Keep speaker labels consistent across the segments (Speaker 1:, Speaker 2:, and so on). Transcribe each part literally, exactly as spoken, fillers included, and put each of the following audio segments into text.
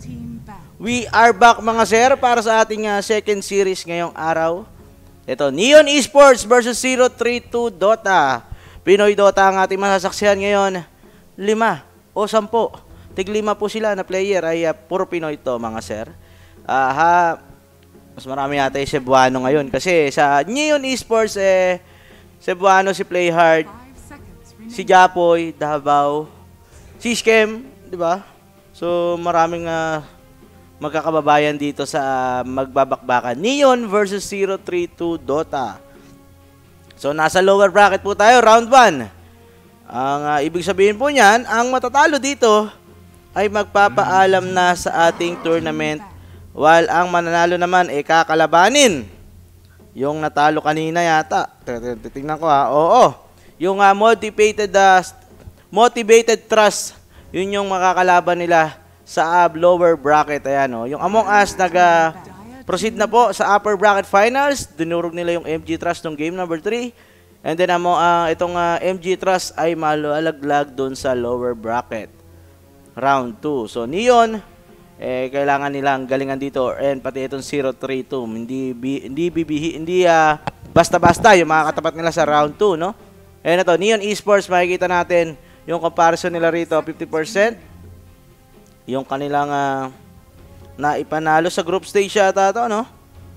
Speaker 1: We are back mga sir para sa ating uh, second series ngayong araw. Ito, Neon Esports versus zero three two Dota. Pinoy Dota ang ating masasaksihan ngayon. Lima o sampo. Tiglima po sila na player ay uh, puro Pinoy to mga sir. Uh, ha, mas marami yata yung Cebuano ngayon kasi sa Neon Esports eh, Cebuano si Playhard, si Japoy, Davao, si Skem, di ba? So maraming uh, magkakababayan dito sa magbabakbakan. Neon versus zero three two Dota. So nasa lower bracket po tayo, round one. Ang uh, ibig sabihin po niyan, ang matatalo dito ay magpapaalam na sa ating tournament, while ang mananalo naman ay kakalabanin yung natalo kanina yata. Titingnan ko ha. Oo. Yung uh, motivated uh, motivated trust, yun yung makakalaban nila sa uh, lower bracket. Ayan, oh. Yung Among Us nag-proceed uh, na po sa upper bracket finals. Dinurog nila yung M G Trust ng game number three. And then among, uh, itong uh, M G Trust ay malalaglag dun sa lower bracket. Round two. So, Neon, eh, kailangan nilang galingan dito. And pati itong zero three two. Hindi, bi, hindi, bibihi, hindi uh, basta-basta yung makakatapat nila sa round two, no? And ito, Neon Esports, makikita natin yung comparison nila rito, fifty percent. Yung kanilang uh, naipanalo sa group stage yata ito, no?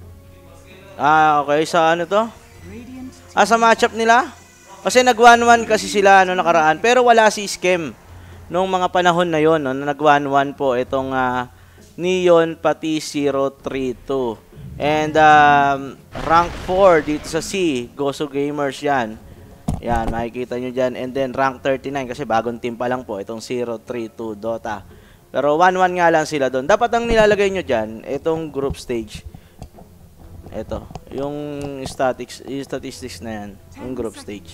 Speaker 1: Ah, okay. Sa ano to? Ah, sa matchup nila? Kasi nag one one kasi sila ano nakaraan. Pero wala si Skem nung mga panahon na yon, no? Nag one one po itong uh, Neon pati zero three two. And um, rank four dito sa C, Goso Gamers yan. Yan, makikita nyo dyan. And then rank thirty-nine kasi bagong team pa lang po itong zero three two Dota. Pero one one nga lang sila doon. Dapat ang nilalagay nyo dyan, itong group stage. Ito, yung statics, yung statistics na yan, yung group stage.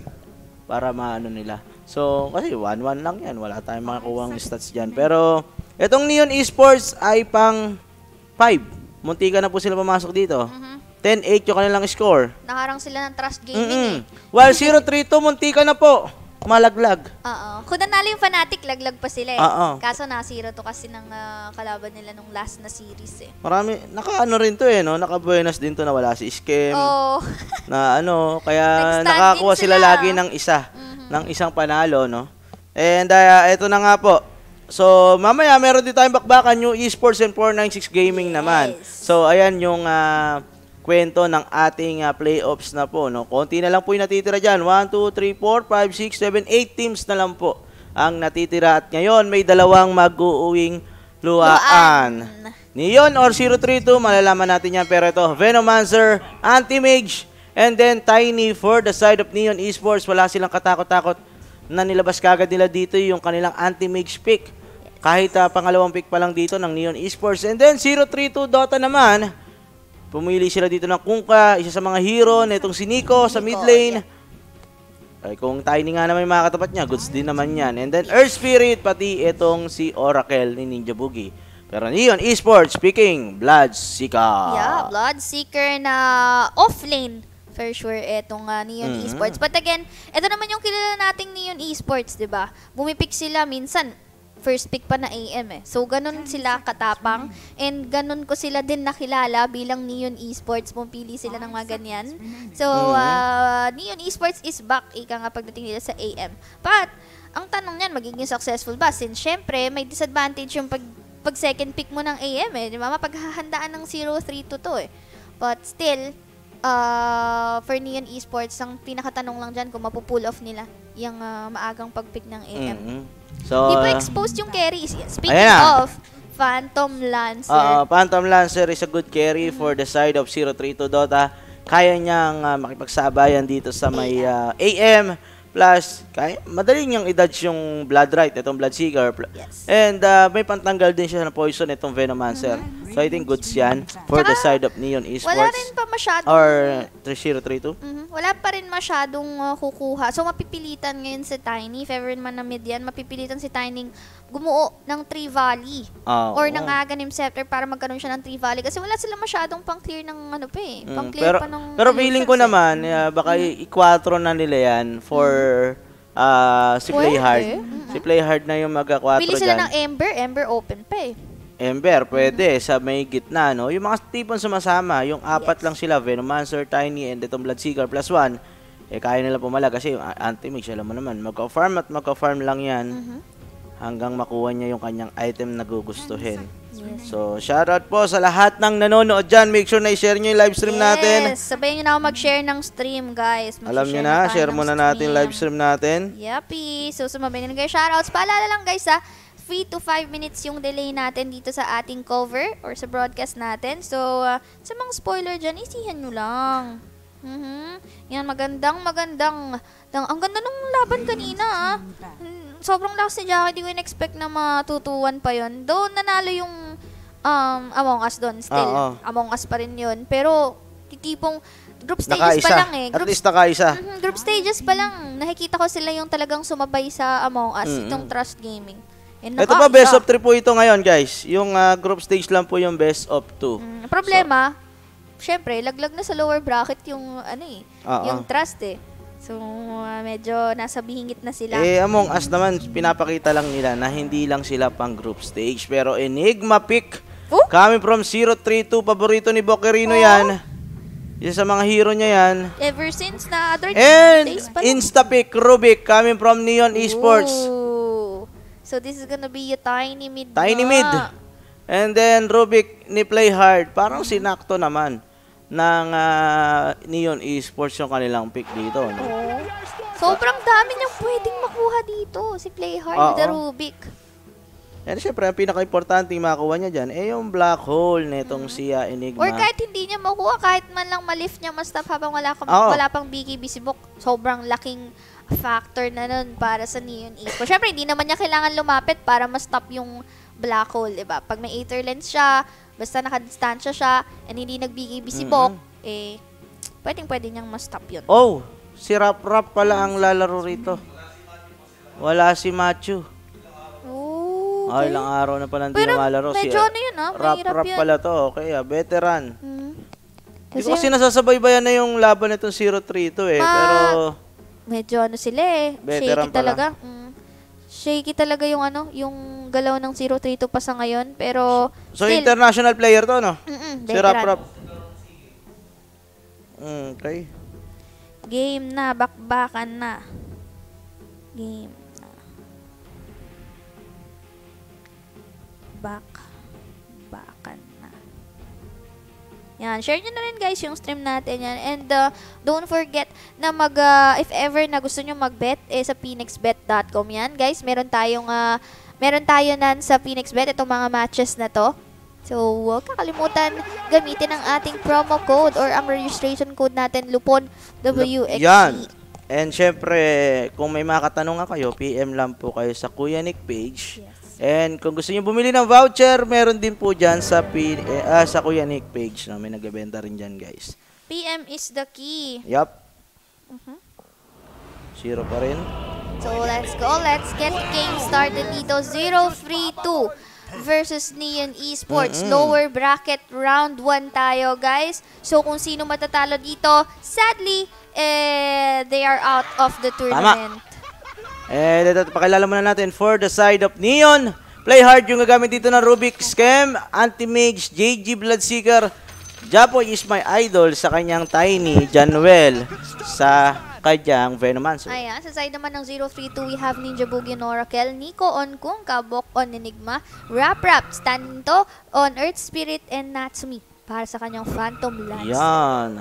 Speaker 1: Para maano nila. So, kasi one one lang yan. Wala tayong makakuha ng stats dyan. Pero, itong Neon Esports ay pang five. Muntika na po sila pumasok dito. Mm-hmm. ten eight yung kanilang score.
Speaker 2: Nakarang sila ng Trust Gaming
Speaker 1: mm-hmm.
Speaker 2: eh.
Speaker 1: While zero three two, muntika na po. Malaglag.
Speaker 2: Oo. Kung nanalo yung Fnatic, laglag pa sila eh.
Speaker 1: Uh-oh.
Speaker 2: Kaso na zero to kasi ng uh, kalaban nila nung last na series eh.
Speaker 1: Marami, naka-ano rin to eh, no? Naka-buenas din to na wala si Skem.
Speaker 2: Oo.
Speaker 1: Na ano, kaya nakakuha sila. sila lagi ng isa. Mm-hmm. Ng isang panalo, no? And uh, ito na nga po. So, mamaya meron din tayong bakbakan yung Esports and four ninety-six Gaming yes. naman. So, ayan yung uh, kwento ng ating uh, playoffs na po, no? Konti na lang po yung natitira dyan. one, two, three, four, five, six, seven, eight teams na lang po ang natitira. At ngayon, may dalawang mag-uuwing luhaan. Neon or zero three two, malalaman natin yan. Pero ito, Venomancer, Anti-Mage, and then Tiny for the side of Neon Esports. Wala silang katakot-takot na nilabas kagad nila dito yung kanilang Anti-Mage pick. Kahit uh, pangalawang pick pa lang dito ng Neon Esports. And then zero three two Dota naman, pumili sila dito ng Kunkka, isa sa mga hero nitong si Nico sa mid lane. Ay, kung Tiny nga naman yung makakatapat niya, goods din naman yan. And then Earth Spirit, pati itong si Oracle ni Ninja Boogie. Pero Neon Esports, speaking, Bloodseeker.
Speaker 2: Yeah, Bloodseeker na off-lane. For sure, etong uh, Neon mm-hmm. Esports. But again, ito naman yung kilala nating Neon Esports, di ba? Bumipik sila minsan, first pick pa na A M eh. So, ganun sila katapang. And ganun ko sila din nakilala bilang Neon Esports. Pumili sila ng mga ganyan. So, uh, Neon Esports is back. Ika nga pagdating nila sa A M. But, ang tanong niyan, magiging successful ba? Since, syempre, may disadvantage yung pag, pag second pick mo ng A M eh. Di ba? Mapaghahandaan ng zero three two to eh. But, still, uh, for Neon Esports, ang pinakatanong lang dyan kung mapupull off nila yung uh, maagang pag-pick ng A M.
Speaker 1: Mm-hmm. So,
Speaker 2: di ba exposed yung carry? Speaking ayan. of Phantom Lancer.
Speaker 1: Uh, Phantom Lancer is a good carry mm-hmm. for the side of zero three two Dota. Kaya niyang uh, makipagsabayan dito sa may uh, A M. Plus, kaya, madali niyang i-dodge yung Blood Right, itong Bloodseeker.
Speaker 2: Yes.
Speaker 1: And uh, may pantanggal din siya ng poison itong Venomancer. Mm-hmm. So I think goods yan for Tsaka, the side of Neon Esports.
Speaker 2: Wala rin pa masyadong...
Speaker 1: Or zero three two?
Speaker 2: Mm-hmm. Wala pa rin masyadong uh, kukuha. So mapipilitan ngayon si Tiny. If ever man na mid yan, mapipilitan si Tiny gumuo ng Tree Valley.
Speaker 1: Oh,
Speaker 2: or
Speaker 1: oh.
Speaker 2: ng Aghanim Scepter para magkaroon siya ng Tree Valley. Kasi wala sila masyadong pang-clear ng ano pa eh. Pang-clear
Speaker 1: mm, pero,
Speaker 2: pa ng...
Speaker 1: Pero feeling ko eh. naman, uh, baka mm-hmm. i-quattro na nila yan for... Uh, si Playhard. Mm-hmm. Si Playhard na yung mag-quattro dyan.
Speaker 2: Pili sila ng Ember. Ember open pa eh.
Speaker 1: Ember, pwede. Sa may gitna, no? Yung mga tipong sumasama, yung apat
Speaker 2: Yes.
Speaker 1: lang sila, Venomancer, Tiny, and itong Bloodseeker plus one, eh, kaya nila pumala kasi yung Anti-Mage, alam mo naman, magka-farm at magka-farm lang yan
Speaker 2: Mhm.
Speaker 1: hanggang makuha niya yung kanyang item na gugustuhin.
Speaker 2: Yes.
Speaker 1: So, shoutout po sa lahat ng nanonood dyan. Make sure na i-share nyo yung live stream natin.
Speaker 2: Yes, sabayan nyo na ako mag-share ng stream, guys.
Speaker 1: Alam nyo
Speaker 2: Mag-share
Speaker 1: na,
Speaker 2: tayo
Speaker 1: share
Speaker 2: ng
Speaker 1: muna natin
Speaker 2: stream.
Speaker 1: live stream natin.
Speaker 2: Yuppie. So, sumabay na guys. Shoutouts. Paalala lang guys ha, three to five minutes yung delay natin dito sa ating cover or sa broadcast natin. So, uh, sa mga spoiler dyan, isihan nyo lang. Mhm. Yan, magandang, magandang. Ang, ang ganda nung laban kanina ah. Mm, Sobrang lakas ni Jackie. Di ko in-expect na matutuwan pa yon. Doon nanalo yung um, Among Us doon. Still,
Speaker 1: Oo.
Speaker 2: Among Us pa rin yun. Pero, titipong group stages
Speaker 1: Nakaisa.
Speaker 2: pa lang eh.
Speaker 1: At
Speaker 2: Group
Speaker 1: least nakaisa.
Speaker 2: Mhm, group stages pa lang. Nakikita ko sila yung talagang sumabay sa Among Us,
Speaker 1: Mm-mm.
Speaker 2: itong Trust Gaming. And
Speaker 1: Ito pa, best of three po ito ngayon, guys. Yung ah, group stage lang po yung best of two.
Speaker 2: Mm, problema, syempre, laglag na sa lower bracket yung ano eh,
Speaker 1: Oo.
Speaker 2: yung Trust eh. So, ah, medyo nasa bihingit na sila.
Speaker 1: Eh, Among Us naman, pinapakita lang nila na hindi lang sila pang group stage. Pero Enigma pick,
Speaker 2: Oh?
Speaker 1: coming from zero three two, paborito ni Boquerino
Speaker 2: Oh.
Speaker 1: yan. Isa sa mga hero niya yan.
Speaker 2: Ever since na other
Speaker 1: And
Speaker 2: days pa lang.
Speaker 1: Instapick, Rubik, coming from Neon Esports.
Speaker 2: Ooh. So, this is gonna be a tiny mid
Speaker 1: Tiny
Speaker 2: na.
Speaker 1: mid. And then Rubik ni Play Hard. Parang sinakto naman ng ah, Neon Esports yung kanilang pick dito. No?
Speaker 2: Oh. Sobrang dami niyang pwedeng makuha dito. Si Playhard,
Speaker 1: Oo.
Speaker 2: the Rubik.
Speaker 1: And syempre, ang pinaka-importante yung makuha niya dyan, eh yung black hole nitong si ah, Enigma.
Speaker 2: Or kahit hindi niya makuha, kahit man lang ma-lift niya, ma-stop habang wala, kang,
Speaker 1: Oo.
Speaker 2: wala pang B K B Sibok, sobrang laking factor na nun para sa Neon Esports. Siyempre, hindi naman niya kailangan lumapit para ma-stop yung black hole, diba? Pag may Aether Lens siya, basta nakadistansya siya, and hindi nag-B K B Sibok, eh, pwedeng-pwede niyang ma-stop yun.
Speaker 1: Oh, si Rap Rap pala ang lalaro rito. Wala si Machu.
Speaker 2: Oh,
Speaker 1: Ay, ilang araw na pala hindi
Speaker 2: pero
Speaker 1: na malaro.
Speaker 2: medyo
Speaker 1: si,
Speaker 2: ano yun ah,
Speaker 1: Rap
Speaker 2: mahirap
Speaker 1: Rap
Speaker 2: yun.
Speaker 1: pala to. Okay, ah, veteran.
Speaker 2: Hmm.
Speaker 1: Hindi ko kasi nasasabaybayan na yung laban nitong zero three to eh.
Speaker 2: Ma-
Speaker 1: Pero,
Speaker 2: Medyo ano sila eh,
Speaker 1: Veteran
Speaker 2: shaky talaga. Mm. Shaky talaga yung ano, yung galaw ng zero three two pa sa ngayon, pero
Speaker 1: so
Speaker 2: still,
Speaker 1: international player to, no?
Speaker 2: mm-mm,
Speaker 1: Si Rap
Speaker 2: veteran.
Speaker 1: Rap. Mm, okay.
Speaker 2: Game na, bakbakan na. Game na. Bakbakan na. Yan, share nyo na rin guys yung stream natin yan. And uh, don't forget na mag, uh, if ever na gusto nyo mag-bet, eh sa phoenix bet dot com yan. Guys, meron tayong, uh, meron tayo nan sa PhoenixBet, itong mga matches na to. So, huwag kakalimutan gamitin ang ating promo code or ang registration code natin, Lupon W X C.
Speaker 1: Yan. And syempre, kung may mga katanungan kayo, P M lang po kayo sa Kuya Nick page.
Speaker 2: Yes.
Speaker 1: And kung gusto niyo bumili ng voucher, meron din po dyan sa, P, eh, ah, sa Kuya Nick page. No? May nagbebenta rin dyan, guys.
Speaker 2: P M is the key.
Speaker 1: Yup.
Speaker 2: Mhm.
Speaker 1: Zero pa rin.
Speaker 2: So, let's go. Let's get game started dito. zero three two versus Neon Esports.
Speaker 1: Mm-mm.
Speaker 2: Lower bracket round one tayo, guys. So, kung sino matatalo dito, sadly, eh, they are out of the tournament.
Speaker 1: And ito, pakilala muna natin for the side of Neon. Play hard yung gagamit dito ng Rubik Scam, Anti-Mage, J G Bloodseeker. Japoy is my idol sa kanyang Tiny, Januel sa kanyang Venomancer.
Speaker 2: Ayan, sa side naman ng zero three two, we have Ninja Boogie on Oracle, Nico on Kung, Kabok on Enigma, Rap Rap, Stanto on Earth Spirit, and Natsumi para sa kanyang Phantom Lance.
Speaker 1: Yan.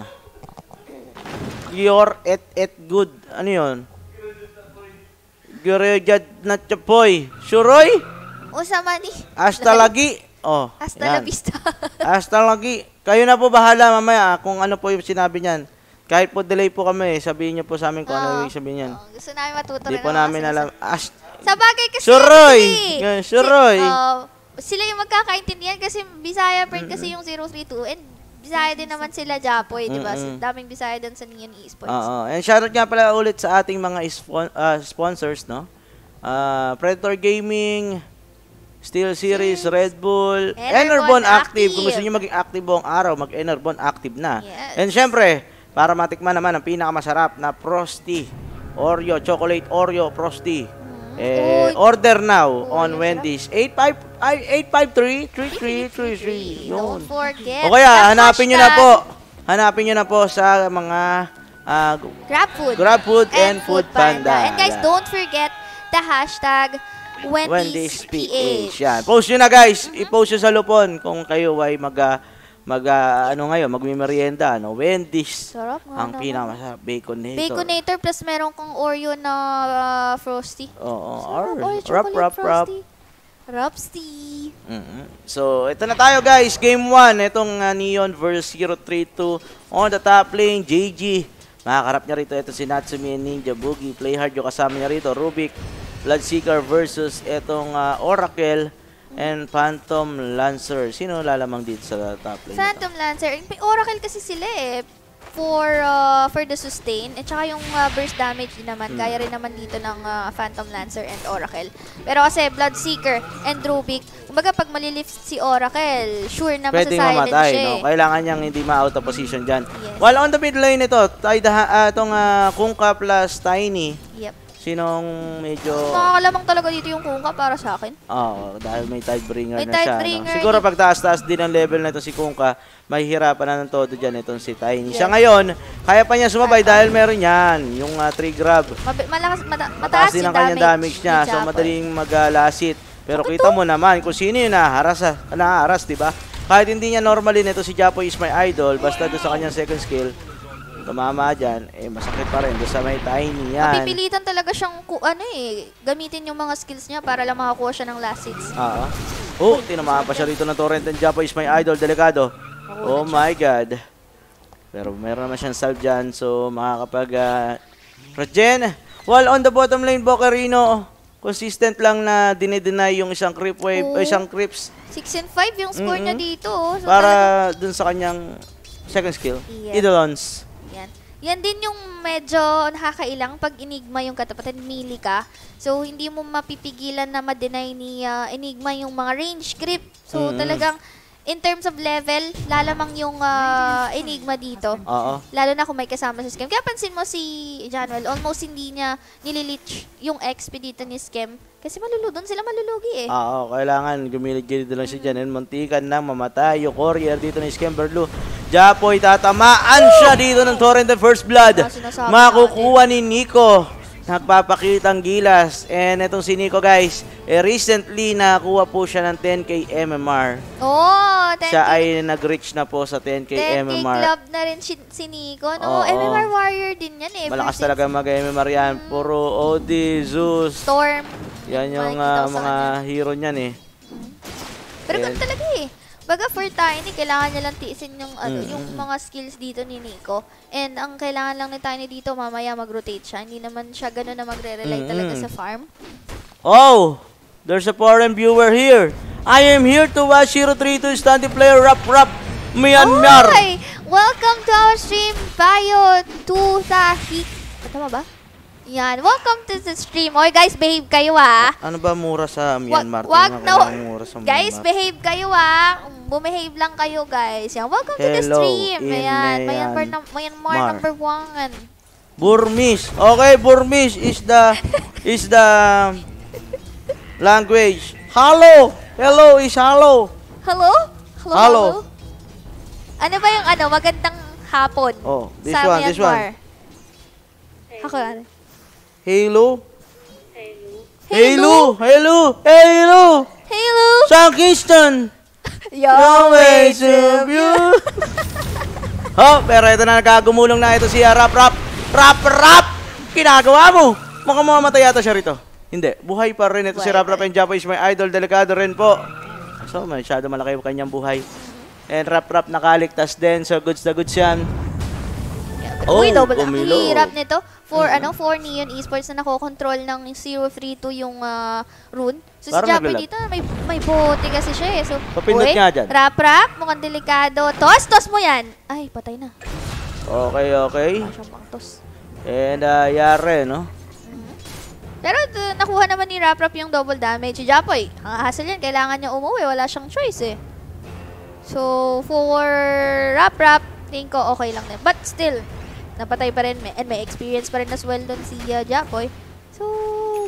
Speaker 1: Your et et good. Ano yun? Gurejad na chapoy. Suroy?
Speaker 2: Usama ni.
Speaker 1: Hasta lagi. Oh,
Speaker 2: Hasta
Speaker 1: yan.
Speaker 2: la vista.
Speaker 1: Hasta lagi. Kayo na po bahala mamaya kung ano po yung sinabi niyan. Kahit po delay po kami, sabihin niyo po sa amin kung ano
Speaker 2: Oo.
Speaker 1: yung sabihin niyan.
Speaker 2: Oo, gusto namin matuto
Speaker 1: Hindi
Speaker 2: rin
Speaker 1: po
Speaker 2: ang mga
Speaker 1: namin alam.
Speaker 2: sinasabi.
Speaker 1: As
Speaker 2: Sa bagay kasi
Speaker 1: Suroy!
Speaker 2: kasi,
Speaker 1: Yan, suroy!
Speaker 2: Si, oh, sila yung magkakaintindihan kasi Bisaya friend kasi yung zero three two and Bisaya din naman sila Japoy, di ba?
Speaker 1: Mm-mm.
Speaker 2: Daming Bisaya din sa Neon Esports.
Speaker 1: Oo. And shoutout nga pala ulit sa ating mga spon- ah, sponsors, no? Ah, Predator Gaming, Steel Series, Red Bull, Enerbon
Speaker 2: Enerbon
Speaker 1: Active. Kung
Speaker 2: Active.
Speaker 1: gusto niyo maging active buong araw, mag-Enerbon Active na.
Speaker 2: Yes.
Speaker 1: And syempre, para matikman naman ang pinakamasarap na Frosty, Oreo, Chocolate Oreo Frosty.
Speaker 2: Mhm.
Speaker 1: Eh,
Speaker 2: Uy.
Speaker 1: order now
Speaker 2: Uy,
Speaker 1: on
Speaker 2: ang
Speaker 1: Wendy's. eight five eight five three three three three three. Yun.
Speaker 2: Don't forget.
Speaker 1: O kaya,
Speaker 2: the
Speaker 1: hanapin nyo na
Speaker 2: hashtag
Speaker 1: po. Hanapin nyo na po sa mga ah,
Speaker 2: GrabFood.
Speaker 1: GrabFood and Food Panda.
Speaker 2: And guys,
Speaker 1: Yan.
Speaker 2: don't forget the hashtag
Speaker 1: Wendy's
Speaker 2: Wendy's
Speaker 1: P
Speaker 2: P
Speaker 1: H.
Speaker 2: H.
Speaker 1: Yan. Post nyo na guys. I-post nyo sa Lupon kung kayo ay mag, ah, mag ah, ano ngayon, magmimerienda. No? Wendy's.
Speaker 2: Sarap nga
Speaker 1: Ang
Speaker 2: naman.
Speaker 1: pinakamasarap. Baconator.
Speaker 2: Baconator plus meron kang Oreo na uh, Frosty.
Speaker 1: Oo.
Speaker 2: Sarap.
Speaker 1: Or,
Speaker 2: Oreo
Speaker 1: rap,
Speaker 2: chocolate
Speaker 1: rap, rap.
Speaker 2: Frosty. Rapsty.
Speaker 1: Mhm. So, ito na tayo guys. Game one. Itong uh, Neon versus zero three two. On the top lane, J G. Makakarap niya rito. Ito si Natsumi and Ninja Boogie. Play hard yung kasama niya rito. Rubik, Bloodseeker versus itong uh, Oracle and Phantom Lancer. Sino lalamang dito sa top lane?
Speaker 2: Phantom Lancer. May Oracle kasi sila eh. For uh, for the sustain. At saka yung uh, burst damage din naman.
Speaker 1: Hmm.
Speaker 2: Kaya rin naman dito ng uh, Phantom Lancer and Oracle. Pero kasi Bloodseeker and Rubik, kumbaga pag malilift si Oracle, sure na
Speaker 1: Pwedeng
Speaker 2: masasilent
Speaker 1: mamatay,
Speaker 2: siya
Speaker 1: no?
Speaker 2: eh.
Speaker 1: Kailangan niyang hindi ma-out of position dyan.
Speaker 2: Yes.
Speaker 1: While on the mid lane ito, tayo uh, itong uh, Kungka plus Tiny.
Speaker 2: Yep.
Speaker 1: Sinong medyo...
Speaker 2: Nakakalamang talaga dito yung Kungka para sa akin.
Speaker 1: Oo, dahil may Tidebringer
Speaker 2: May
Speaker 1: na siya.
Speaker 2: Tidebringer
Speaker 1: No? Siguro
Speaker 2: din.
Speaker 1: pag taas-taas din ang level na ito si Kungka, mahihirapan na ng todo dyan itong si Tiny.
Speaker 2: Yes.
Speaker 1: Siya ngayon, kaya pa niya sumabay dahil meron yan, yung uh, tree grab.
Speaker 2: Mab- malakas, mata- mataas
Speaker 1: Mataas din
Speaker 2: yung
Speaker 1: ang kanyang damage, niya,
Speaker 2: ni
Speaker 1: so
Speaker 2: Chapoy.
Speaker 1: madaling mag-lasit. Pero kita mo naman kung sino yung naharas, ah, naharas, di ba? Kahit hindi niya normally nito si Japoy is my idol, basta doon sa kanyang second skill, tumama dyan, eh masakit pa rin doon sa may Tiny yan.
Speaker 2: Mapipilitan talaga siyang ku- ano eh, gamitin yung mga skills niya para lang makakuha siya ng last hits.
Speaker 1: Oo. Oh, tinamaan pa siya rito ng Torrent and Japo is my idol, delikado. Oh my God. Pero meron naman siyang salve dyan, so makakapag uh, regen. While on the bottom lane, Bocarino, consistent lang na dinideny yung isang creep wave,
Speaker 2: Oh.
Speaker 1: o isang creeps
Speaker 2: six and five yung score niya
Speaker 1: Mm-mm.
Speaker 2: dito. Oh. So,
Speaker 1: para dun sa kanyang second skill.
Speaker 2: Yeah.
Speaker 1: Idolons.
Speaker 2: Yan. Yan din yung medyo nakakailang pag Enigma yung katapatan, melee ka. So, hindi mo mapipigilan na ma-deny ni ah, Enigma yung mga range creep. So,
Speaker 1: Mm.
Speaker 2: talagang in terms of level, lalamang yung ah, Enigma dito.
Speaker 1: Oo.
Speaker 2: Lalo na kung may kasama si Scam. Kaya pansin mo si Januel, almost hindi niya nililich yung X P dito ni Scam. Kasi maluludon sila malulugi eh.
Speaker 1: Oo, kailangan gumilid-gilid lang siya dyan. And muntikan na mamatay yung courier dito ni Skemberlu. Japoy, tatamaan siya dito ng Torrent and First Blood.
Speaker 2: Ah, sinasabi
Speaker 1: Makukuha ni Nico. Nagpapakitang gilas. And itong si Nico guys, eh, recently nakakuha po siya ng ten K M M R.
Speaker 2: Oh, ten K,
Speaker 1: Siya ay nag-reach na po sa ten K
Speaker 2: ten K
Speaker 1: M M R.
Speaker 2: club na rin si, si Nico. No,
Speaker 1: Oo.
Speaker 2: M M R warrior din yan eh.
Speaker 1: Malakas
Speaker 2: versus
Speaker 1: talaga mag-M M R yan. Puro O D, Zeus.
Speaker 2: Storm.
Speaker 1: Yan yung
Speaker 2: Makikita
Speaker 1: ah,
Speaker 2: ko sa
Speaker 1: mga hero niyan eh.
Speaker 2: Pero
Speaker 1: And-
Speaker 2: ganun talaga eh. Baga for Tiny, kailangan niya lang tiisin yung, ano,
Speaker 1: Mm,
Speaker 2: yung
Speaker 1: mm.
Speaker 2: mga skills dito ni Nico. And ang kailangan lang ni Tiny dito, mamaya mag-rotate siya. Hindi naman siya ganun na magre-rely
Speaker 1: Mm,
Speaker 2: talaga
Speaker 1: mm.
Speaker 2: sa farm.
Speaker 1: Oh, there's a foreign viewer here. I am here to watch zero three two standing player Rap Rap Myanmar.
Speaker 2: Oy! Welcome to our stream, Bayo to Tahik. Tama ba? Yan. Welcome to the stream. Oy, guys, behave kayo ah.
Speaker 1: Ano ba mura sa Myanmar?
Speaker 2: Wag
Speaker 1: Tingnan
Speaker 2: na.
Speaker 1: ko lang mura sa
Speaker 2: Guys,
Speaker 1: Myanmar.
Speaker 2: behave kayo ah. Bumehave lang kayo, guys. Yan. Welcome to the
Speaker 1: Hello,
Speaker 2: stream.
Speaker 1: in
Speaker 2: Ayan.
Speaker 1: Mayan-
Speaker 2: Myanmar, num- Myanmar
Speaker 1: Mar.
Speaker 2: number one.
Speaker 1: Burmese. Okay, Burmese is the is the language. Hello. Hello is hello.
Speaker 2: Hello? Hello?
Speaker 1: Hello.
Speaker 2: Ano ba yung ano? Magandang hapon.
Speaker 1: Oh, this
Speaker 2: sa
Speaker 1: one, this
Speaker 2: Myanmar.
Speaker 1: one.
Speaker 2: Ako ano?
Speaker 1: Hello.
Speaker 2: Hello?
Speaker 1: Hello. Hello. Hello.
Speaker 2: Hello?
Speaker 1: Sa Kingston.
Speaker 2: Yo,
Speaker 1: No way to view. Oh, pero ito na nagkagumulong na ito si uh, Rap Rap. Rap Rap! Kinagawa mo! Mukhang mamamatay yata siya rito. Hindi, buhay pa rin ito si
Speaker 2: Buhay
Speaker 1: Rap
Speaker 2: pa
Speaker 1: Rap and Japo is my idol. Delikado rin po. So, masyado malaki yung kanyang buhay. And Rap Rap nakaligtas din. So, goods na goods yan. Oh,
Speaker 2: Uy, double. Ang
Speaker 1: umilo.
Speaker 2: hirap nito. For ano, for Neon Esports na nakokontrol ng zero three two yung ah, rune. So
Speaker 1: Parang
Speaker 2: si Japoy
Speaker 1: naglalag.
Speaker 2: dito, may, may bote kasi siya eh. So,
Speaker 1: Papindot
Speaker 2: uy,
Speaker 1: nga dyan.
Speaker 2: Rap rap, mukhang delikado. Tos, tos mo yan. Ay, patay na.
Speaker 1: Okay, okay.
Speaker 2: Wala siyang pang tos.
Speaker 1: And uh, yare, no?
Speaker 2: Pero uh, nakuha naman ni Rap Rap yung double damage. Si Japoy, ang hassle yan, kailangan niya umuwi. Wala siyang choice eh. So, for Rap Rap, tingin ko okay lang din. But still, napatay pa rin. And may experience pa rin as well doon si uh, Japoy. So,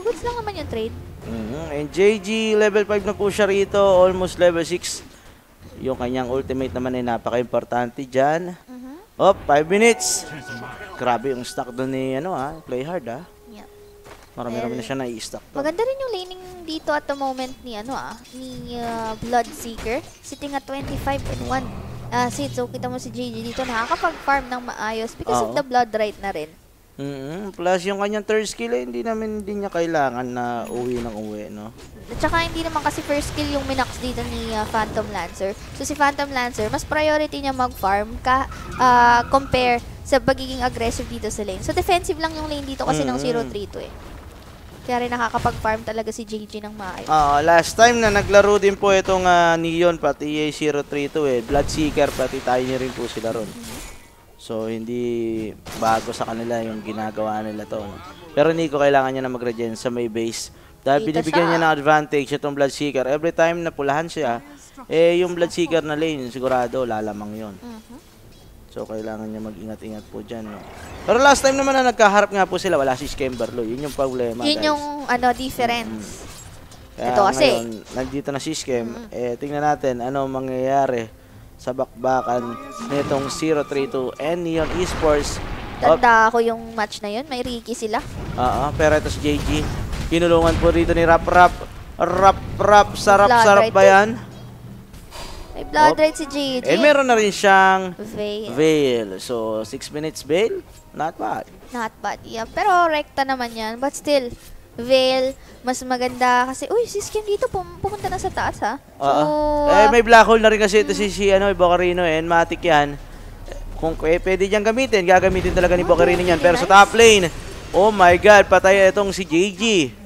Speaker 2: goods lang naman yung trade.
Speaker 1: Mm-hmm. And J G, level five na po siya rito, almost level six. Yung kanyang ultimate naman ay napaka-importante dyan.
Speaker 2: Mhm.
Speaker 1: Oh, five minutes. Grabe yung stock doon ni, ano ha, play hard ha.
Speaker 2: Yeah.
Speaker 1: Marami-rami
Speaker 2: Well,
Speaker 1: na siya na-i-stock doon.
Speaker 2: Maganda rin yung laning dito at the moment ni ano ah, ni uh, Bloodseeker, sitting at twenty-five and one. Ah, uh, so kita mo si J J dito nakakapag-farm ng maayos because
Speaker 1: Oo.
Speaker 2: of the blood right na rin.
Speaker 1: Mm-hmm. Plus yung kanyang third skill eh, hindi namin hindi niya kailangan na uwi ng uwi, no?
Speaker 2: At saka hindi naman kasi first skill yung minax dito ni uh, Phantom Lancer. So si Phantom Lancer, mas priority niya mag-farm ka uh, compare sa pagiging aggressive dito sa lane. So defensive lang yung lane dito kasi
Speaker 1: Mm-hmm.
Speaker 2: ng zero three two eh. Kaya rin nakakapag-farm talaga si J J ng maayos.
Speaker 1: Ah, last time na naglaro din po itong uh, Neon pati A zero three two eh, Bloodseeker pati tayo niya rin po sila ron. So hindi bago sa kanila yung ginagawa nila to. No? Pero Nico kailangan niya na mag-regen sa may base. Dahil
Speaker 2: Dito
Speaker 1: binibigyan
Speaker 2: siya.
Speaker 1: niya ng advantage itong Bloodseeker. Every time na pulahan siya, eh yung Bloodseeker na lane, sigurado lalamang yon.
Speaker 2: Mhm.
Speaker 1: So kailangan niya mag-ingat-ingat po dyan. No? Pero last time naman na nagkaharap nga po sila, wala si Skemberlo. Yun yung problema,
Speaker 2: Yun
Speaker 1: guys.
Speaker 2: yung ano difference.
Speaker 1: Kaya
Speaker 2: Ito kasi.
Speaker 1: ngayon, nandito na si Skem. Eh, tingnan natin ano mangyayari sa bakbakan nitong zero three two and Neon Esports. Oh,
Speaker 2: Tanda ko yung match na yun. May Ricky sila.
Speaker 1: oo, pero ito si J G. Kinulungan po rito ni Rap Rap. Rap Rap, sarap
Speaker 2: Blood
Speaker 1: sarap
Speaker 2: right
Speaker 1: ba
Speaker 2: too.
Speaker 1: yan?
Speaker 2: May blood
Speaker 1: Oh.
Speaker 2: right si J J.
Speaker 1: Eh, meron na rin siyang
Speaker 2: Veil.
Speaker 1: Veil. So, six minutes Veil. Not bad.
Speaker 2: Not bad. Yeah. Pero rekta naman yan. But still, Veil, mas maganda kasi, uy, si Skim dito pum pumunta na sa taas ha. So,
Speaker 1: Oo. Eh, may black hole na rin kasi ito si, si ano, Bocarino eh. Matic yan. Kung eh, pwede diyang gamitin, gagamitin talaga ni
Speaker 2: Oh,
Speaker 1: Bocarino yan.
Speaker 2: really
Speaker 1: Pero sa
Speaker 2: nice.
Speaker 1: top lane, oh my god, patay itong si J G.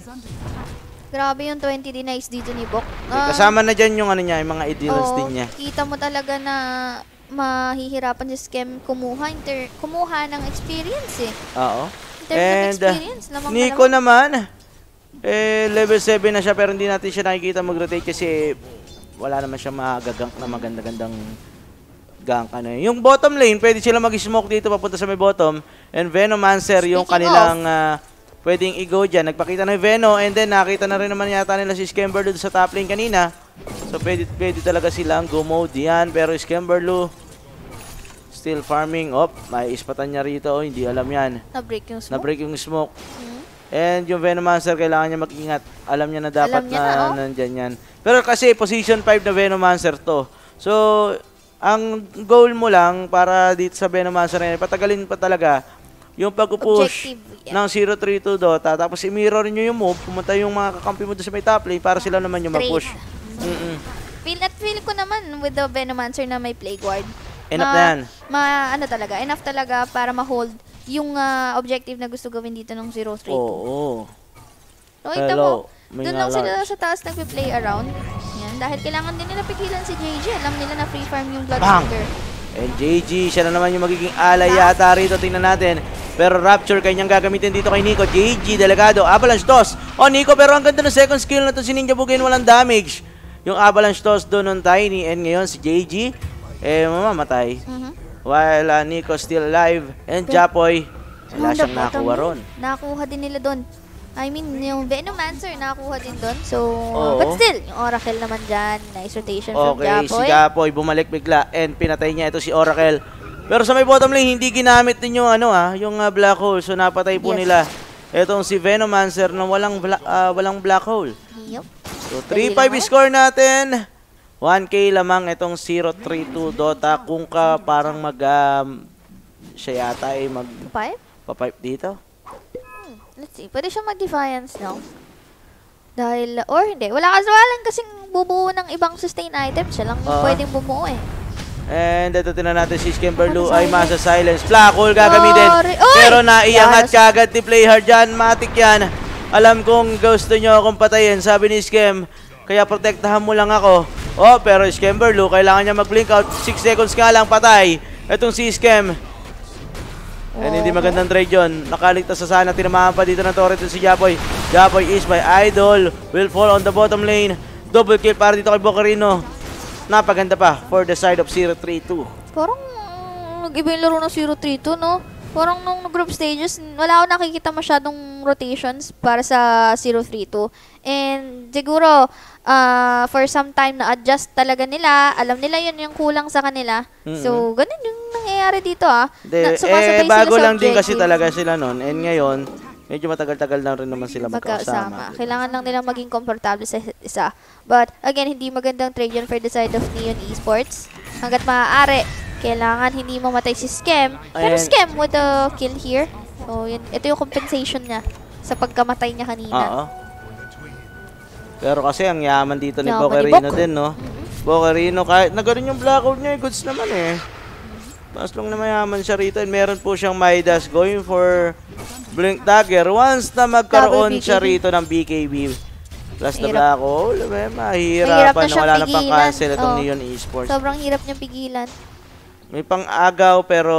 Speaker 2: grabe yung twenty denies dito ni Bok.
Speaker 1: Eh,
Speaker 2: Ah,
Speaker 1: kasama na dyan yung ano niya, yung mga ideals
Speaker 2: oo,
Speaker 1: din niya.
Speaker 2: kita mo talaga na mahihirapan si Skem kumuha, inter kumuha ng experience eh.
Speaker 1: Oo.
Speaker 2: In terms of
Speaker 1: And uh,
Speaker 2: experience, lamang
Speaker 1: Nico
Speaker 2: malamang.
Speaker 1: naman, eh, level seven na siya pero hindi natin siya nakikita mag-rotate kasi wala naman siya magagank na maganda-gandang gank. Ano. eh. Yung bottom lane, pwede sila mag-smoke dito papunta sa may bottom. And Venomancer, yung
Speaker 2: Speaking
Speaker 1: kanilang ah, pwedeng i-go dyan. Nagpakita na yung Veno and then nakita na rin naman yata nila si Skemberlu sa top lane kanina. So pwede, pwede talaga silang go-mode yan. Pero Skemberlu, still farming. Op, may ispatan niya rito. Oh, hindi alam yan.
Speaker 2: Na-break yung smoke.
Speaker 1: Na-break yung smoke.
Speaker 2: Mhm.
Speaker 1: And yung Venomancer, kailangan niya mag-ingat. Alam niya na dapat
Speaker 2: Alam niya
Speaker 1: na,
Speaker 2: na, oh.
Speaker 1: nandyan yan. Pero kasi position five na Venomancer to. So, ang goal mo lang para dito sa Venomancer na yan, patagalin pa talaga yung pag-push
Speaker 2: Objective, yeah.
Speaker 1: ng zero three two Dota. Tapos i-mirror nyo yung move, pumunta yung mga kakampi mo doon sa may top lane para sila naman yung
Speaker 2: Trade.
Speaker 1: mag-push. Mm-mm.
Speaker 2: Feel at feel ko naman with the Venomancer na may play guard.
Speaker 1: Enough
Speaker 2: ma,
Speaker 1: na yan.
Speaker 2: Ma, ano talaga, enough talaga para ma-hold yung ah, objective na gusto gawin dito ng zero three two.
Speaker 1: Oo.
Speaker 2: No, kita
Speaker 1: Hello.
Speaker 2: mo,
Speaker 1: May
Speaker 2: doon lang
Speaker 1: nga
Speaker 2: sila
Speaker 1: large.
Speaker 2: sa taas nagpe-play around. Yan, dahil kailangan din nila pigilan si J J. Alam nila na free farm yung
Speaker 1: Bang!
Speaker 2: Bloodseeker.
Speaker 1: And J G, siya na naman yung magiging alay yata rito. Tingnan natin. Pero Rapture, kanyang gagamitin dito kay Nico. J G, Delegado, Avalanche Toss. Oh, Nico, pero ang ganda ng second skill na to si Ninja Bugin, walang damage. Yung Avalanche Toss doon ng Tiny. And ngayon si J G, eh, mamamatay.
Speaker 2: Mhm.
Speaker 1: While uh, Nico still alive. And Japoy, wala
Speaker 2: On the
Speaker 1: siyang
Speaker 2: bottom
Speaker 1: nakuha
Speaker 2: lane,
Speaker 1: ron.
Speaker 2: Nakuha din nila doon. I mean, yung Venomancer nakuha din doon. So,
Speaker 1: Oo.
Speaker 2: but still, yung Oracle naman dyan. Nice rotation from
Speaker 1: Okay, si
Speaker 2: Japoy.
Speaker 1: Japoy bumalik bigla and pinatay niya ito si Oracle. Pero sa may bottom lane, hindi ginamit din yung ano ah, yung uh, black hole. So napatay po
Speaker 2: Yes.
Speaker 1: nila itong si Venomancer na walang bla- ah, walang black hole.
Speaker 2: Yup.
Speaker 1: So three five
Speaker 2: lang ako.
Speaker 1: score natin. one K lamang itong zero three two Dota. Kung ka parang mag um, siya yata ay mag
Speaker 2: Five?
Speaker 1: papipe dito.
Speaker 2: Hmm, let's see. Pwede siya mag-Defiance now. Dahil, or hindi. Wala kasi walang kasing bubuo ng ibang sustain item. Siya lang yung
Speaker 1: Oo.
Speaker 2: pwedeng bumuo eh.
Speaker 1: And ito tinan natin si Skemberlu
Speaker 2: Ano,
Speaker 1: ay masa
Speaker 2: silence?
Speaker 1: silence. Black hole gagamitin.
Speaker 2: Sorry. Oy!
Speaker 1: Pero naiangat
Speaker 2: Yes.
Speaker 1: kagad ni Playhard dyan. Matik yan. Alam kong gusto nyo akong patayin. Sabi ni Skem. Kaya protektahan mo lang ako. Oh, pero Skemberlu, kailangan niya mag-blink out. six seconds nga lang patay. Itong si Skem. And hindi
Speaker 2: Oo.
Speaker 1: magandang trade yun. Nakaligtas sa sana. Tinamahan pa dito ng turret si Japoy. Japoy is my idol. Will fall on the bottom lane. Double kill para dito kay Bocarino. Napaganda pa for the side of zero three two.
Speaker 2: Parang mm, nag-iba yung laro ng zero three two, no? Parang nung group stages, wala ako nakikita masyadong rotations para sa zero three two. And siguro, uh, for some time na-adjust talaga nila. Alam nila yun yung kulang sa kanila. Mm-hmm. So, ganun yung nangyayari dito ah.
Speaker 1: De, eh, bago lang din kasi talaga sila nun. And ngayon, medyo matagal-tagal lang rin naman sila magkasama.
Speaker 2: Kailangan lang nilang maging komportable sa isa. But, again, hindi magandang trade yun for the side of Neon Esports. Hanggat maaari, kailangan hindi mamatay si Scam. Pero
Speaker 1: Ayan.
Speaker 2: Scam with the kill here. So, yun, ito yung compensation niya sa pagkamatay niya kanina.
Speaker 1: Oo. Pero kasi ang yaman dito ni
Speaker 2: Yaman
Speaker 1: Boquerino
Speaker 2: ni Bok.
Speaker 1: din, no?
Speaker 2: Mm-hmm.
Speaker 1: Boquerino, kahit na ganun yung blackout niya, goods naman eh. Mas lang na mayaman siya rito. And meron po siyang Midas going for Blink Dagger. Once na magkaroon siya rito ng B K B plus the black hole, eh, mahihirapan na wala na pang cancel itong
Speaker 2: oh.
Speaker 1: Neon Esports.
Speaker 2: Sobrang hirap niyang pigilan.
Speaker 1: May pang-agaw pero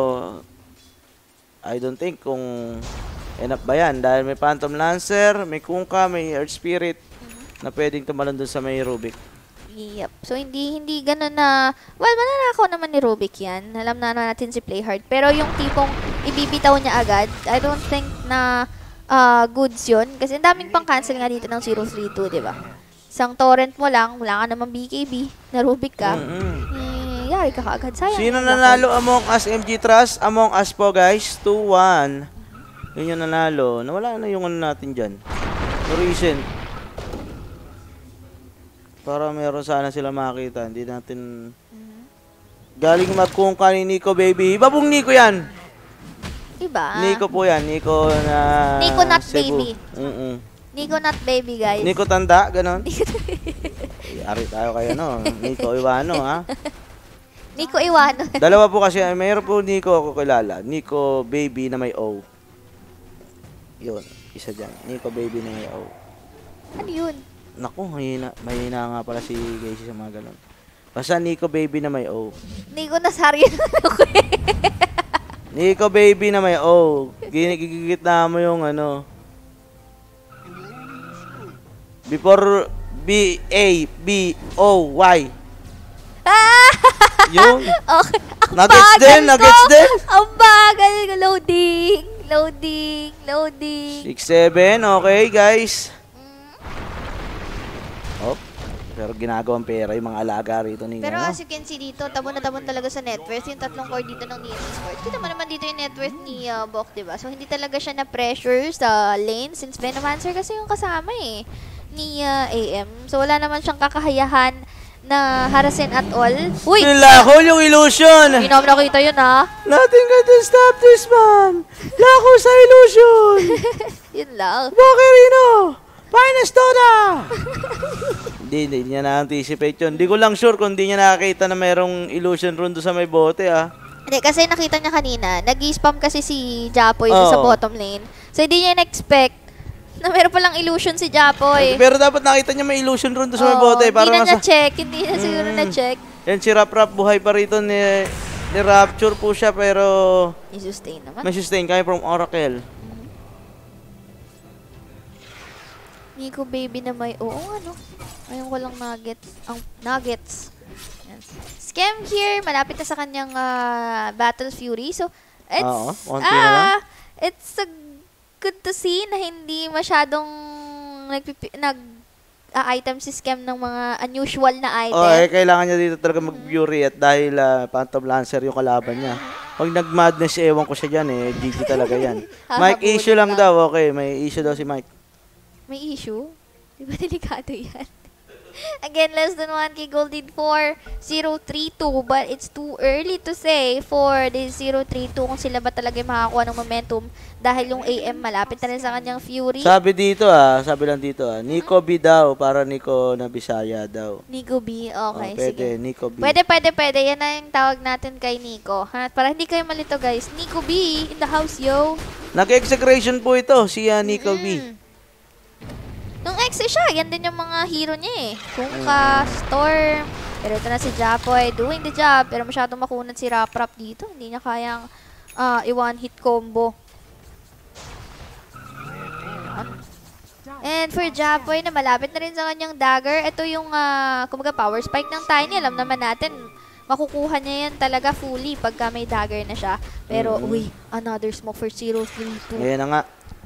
Speaker 1: I don't think kung enough ba yan. Dahil may Phantom Lancer, may Kunkka, may Earth Spirit mm-hmm. na pwedeng tumalon dun sa may Rubik.
Speaker 2: Yep. So, hindi hindi ganun na... Well, mananakaw naman ni Rubik yan. Alam na natin si Playhard. Pero yung tipong ibibitaw niya agad, I don't think na uh, goods yun. Kasi ang daming pang-cancel nga dito ng zero three two, di ba? Isang torrent mo lang, wala ka naman B K B, na Rubik ka.
Speaker 1: Mm-hmm.
Speaker 2: Eh, yari ka kaagad. Sayang.
Speaker 1: Sino nanalo Among Us M G Trust? Among Us po guys, two one. Yun yung nanalo. Nawala na yung ano natin dyan. No reason. Para meron sana sila makita. Hindi natin... Mm-hmm. Galing magkungka ni Nico Baby. Babong Nico yan!
Speaker 2: Iba.
Speaker 1: Nico po yan. Nico na...
Speaker 2: Nico not
Speaker 1: Cebu.
Speaker 2: baby.
Speaker 1: Mm-mm.
Speaker 2: Nico not baby, guys.
Speaker 1: Nico tanda, ganon. Ari tayo kayo, no? Nico Iwano, ha?
Speaker 2: Nico Iwano.
Speaker 1: Dalawa po kasi. Mayroon po Nico ako kilala. Nico Baby na may O. Yun. Isa dyan. Nico Baby na may O.
Speaker 2: Ano yun?
Speaker 1: Naku, mahina, mahina nga pala si Casey sa mga ganun. Basta Nico Baby na may O.
Speaker 2: Nico Nazario na ako eh.
Speaker 1: Nico Baby na may O. Ginigigit na mo yung ano. Before B A B O Y.
Speaker 2: Ah!
Speaker 1: Yung?
Speaker 2: Okay.
Speaker 1: Nuggets din, nuggets din.
Speaker 2: Ang bagal. Loading. Loading. Loading.
Speaker 1: six seven, okay guys. Oh, pero ginagawang pera yung mga alaga rito ni
Speaker 2: Pero
Speaker 1: ano?
Speaker 2: as you can see dito, tabon na tabon talaga sa net worth. Yung tatlong core dito ng Neon Esports. Kita mo naman dito yung net worth ni uh, Bok, diba? So, hindi talaga siya na-pressure sa lane since Venomancer kasi yung kasama eh ni uh, A M. So, wala naman siyang kakahayahan na harasin at all. Uy!
Speaker 1: Nilako yung illusion!
Speaker 2: Hindi naman nakita yun ha.
Speaker 1: Nothing can stop this man! Lako sa illusion!
Speaker 2: Yun lang.
Speaker 1: Boquerino! Finest Dota! Hindi, hindi niya na-anticipate yun. Hindi ko lang sure kung hindi niya nakakita na mayroong illusion run doon sa may bote, ah.
Speaker 2: Hindi, kasi nakita niya kanina, nag-spam kasi si Japoy oh. sa bottom lane. So, hindi niya na-expect na meron palang illusion si Japoy.
Speaker 1: Pero dapat nakita niya may illusion run doon sa may bote.
Speaker 2: Para hindi na
Speaker 1: nasa...
Speaker 2: na-check, hindi na siguro
Speaker 1: mm.
Speaker 2: na-check.
Speaker 1: Yan si Rap Rap, buhay pa rito ni, ni Rapture po siya, pero...
Speaker 2: May sustain naman.
Speaker 1: May sustain, kaya from Oracle.
Speaker 2: Nico Baby na may, oo ano, ayun ko lang nuggets, ang nuggets. Yan. Scam here, malapit na sa kanyang uh, Battle Fury. So, it's,
Speaker 1: Oo, konti na lang.
Speaker 2: ah, it's a good to see na hindi masyadong nagpipi, nag uh, item si Scam ng mga unusual na item.
Speaker 1: Oh, eh, kailangan niya dito talaga mag-fury at dahil uh, Phantom Lancer yung kalaban niya. Pag nag-madness, ewan ko siya dyan eh, G G talaga yan. Mike, issue lang daw, okay, may issue daw si Mike.
Speaker 2: May issue? Di ba delikado yan? Again, less than one K gold lead for zero three two, but it's too early to say for the zero three two kung sila ba talaga makakuha ng momentum dahil yung A M malapit na rin sa kanyang Fury.
Speaker 1: Sabi dito ah, sabi lang dito ah, Nico B daw, para Nico na Bisaya daw.
Speaker 2: Nico B, okay,
Speaker 1: oh, pwede,
Speaker 2: sige.
Speaker 1: Nico B.
Speaker 2: Pwede, pwede, pwede. Yan na yung tawag natin kay Nico. Ha? Para hindi kayo malito guys. Nico B in the house, yo.
Speaker 1: Nag-execration po ito, si uh, Nico mm. B.
Speaker 2: Nung ex siya, yan din yung mga hero niya eh. Kunkka, Storm, pero ito na si Japoy doing the job. Pero masyadong makunat si Rap Rap dito. Hindi niya kayang uh, i-one hit combo. And for Japoy na malapit na rin sa kanyang dagger, ito yung uh, kumaga power spike ng Tiny. Alam naman natin, makukuha niya yan talaga fully pagka may dagger na siya. Pero,
Speaker 1: Mm-hmm.
Speaker 2: uy, another smoke for zero three two.
Speaker 1: Ayan na nga.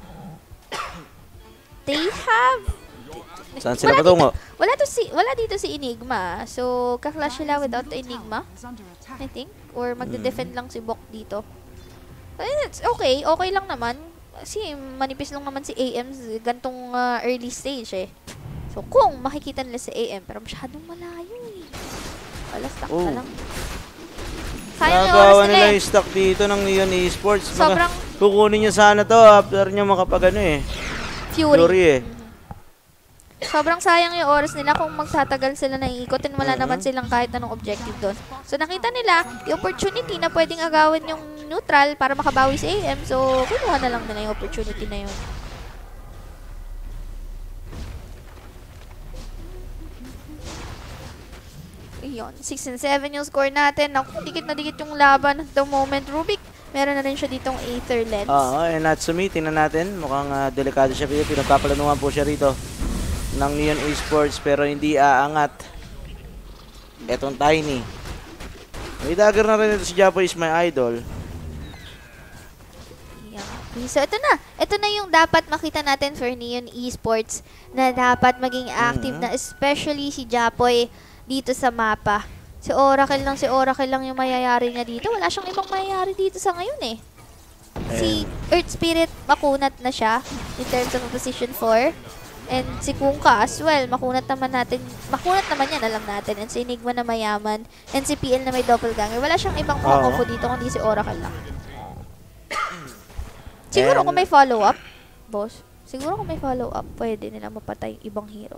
Speaker 2: They have...
Speaker 1: Saan sila
Speaker 2: Wala
Speaker 1: patungo?
Speaker 2: dito, wala, to si, wala dito si Enigma. So, kaklash sila without the Enigma, I think. Or magde-defend lang si Bok dito. But it's okay. Okay lang naman. Kasi manipis lang naman si A M gantong uh, early stage eh. So, kung makikita nila si A M, pero masyadong malayo eh. Wala, stuck
Speaker 1: Oh.
Speaker 2: na lang. Sayang yung oras
Speaker 1: Nagawa
Speaker 2: nila
Speaker 1: nila
Speaker 2: eh.
Speaker 1: yung stock dito ng Neon Esports. Mga-
Speaker 2: Sobrang
Speaker 1: Kukunin niya sana to after niya makapag ano eh.
Speaker 2: Fury.
Speaker 1: Fury eh.
Speaker 2: Sobrang sayang yung oras nila kung magtatagal sila ng ikot and wala
Speaker 1: Mhm.
Speaker 2: naman silang kahit anong objective doon. So nakita nila yung opportunity na pwedeng agawin yung neutral para makabawi si A M. So kinuha na lang nila yung opportunity na yun. Ayun, six and seven yung score natin. Naku, dikit na dikit yung laban at the moment. Rubik, meron na rin siya ditong Aether Lens.
Speaker 1: Oo, eh Natsumi, tingnan natin. Mukhang uh, delikado siya dito. Pinagpaplanuhan po siya rito ng Neon Esports pero hindi aangat. Etong Tiny. May dagger na rin ito si Japo is my idol.
Speaker 2: Yeah. So, ito na. Ito na yung dapat makita natin for Neon Esports na dapat maging active
Speaker 1: Mhm.
Speaker 2: na, especially si Japoy dito sa mapa. Si Oracle lang, si Oracle lang yung mayayari niya dito. Wala siyang ibang mayayari dito sa ngayon eh. Si Earth Spirit, makunat na siya in terms of position four. And si Kunkka as well, makunat naman natin, makunat naman yan, alam natin. And si Enigma na mayaman, and si P L na may doppelganger. Wala siyang ibang makakompo dito, kundi si Oracle lang. Siguro
Speaker 1: And-
Speaker 2: kung may follow-up, boss, siguro kung may follow-up, pwede nila mapatay ibang hero.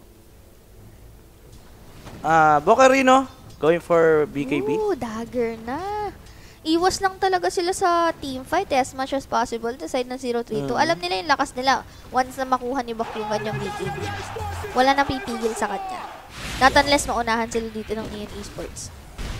Speaker 1: Ah, Bocarino going for B K B.
Speaker 2: Ooh, dagger na. Iwas lang talaga sila sa team fight eh, as much as possible sa side ng zero three two.
Speaker 1: Mm.
Speaker 2: Alam nila yung lakas nila once na makuha ni Bakugan yung B K B. Wala nang pipigil sa kanya. Not unless maunahan sila dito ng Neon Esports.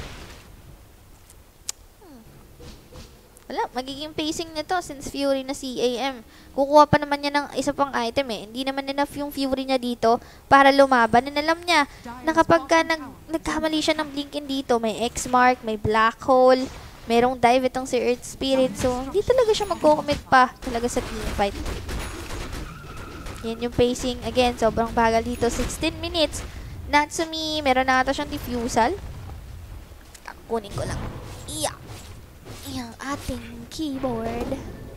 Speaker 2: Hmm. Wala, magiging pacing nito since Fury na si A M. Kukuha pa naman niya ng isa pang item eh. Hindi naman enough yung Fury niya dito para lumaban. And alam niya na kapag ka nag, nagkamali siya ng blinkin dito, may X-Mark, may Black Hole, merong dive itong si Earth Spirit. So, hindi talaga siya magko-commit pa talaga sa team fight. Yan yung pacing. Again, sobrang bagal dito. sixteen minutes. Natsumi, meron na ata siyang diffusal. Ah, kunin ko lang. Iya. Iyang ating keyboard.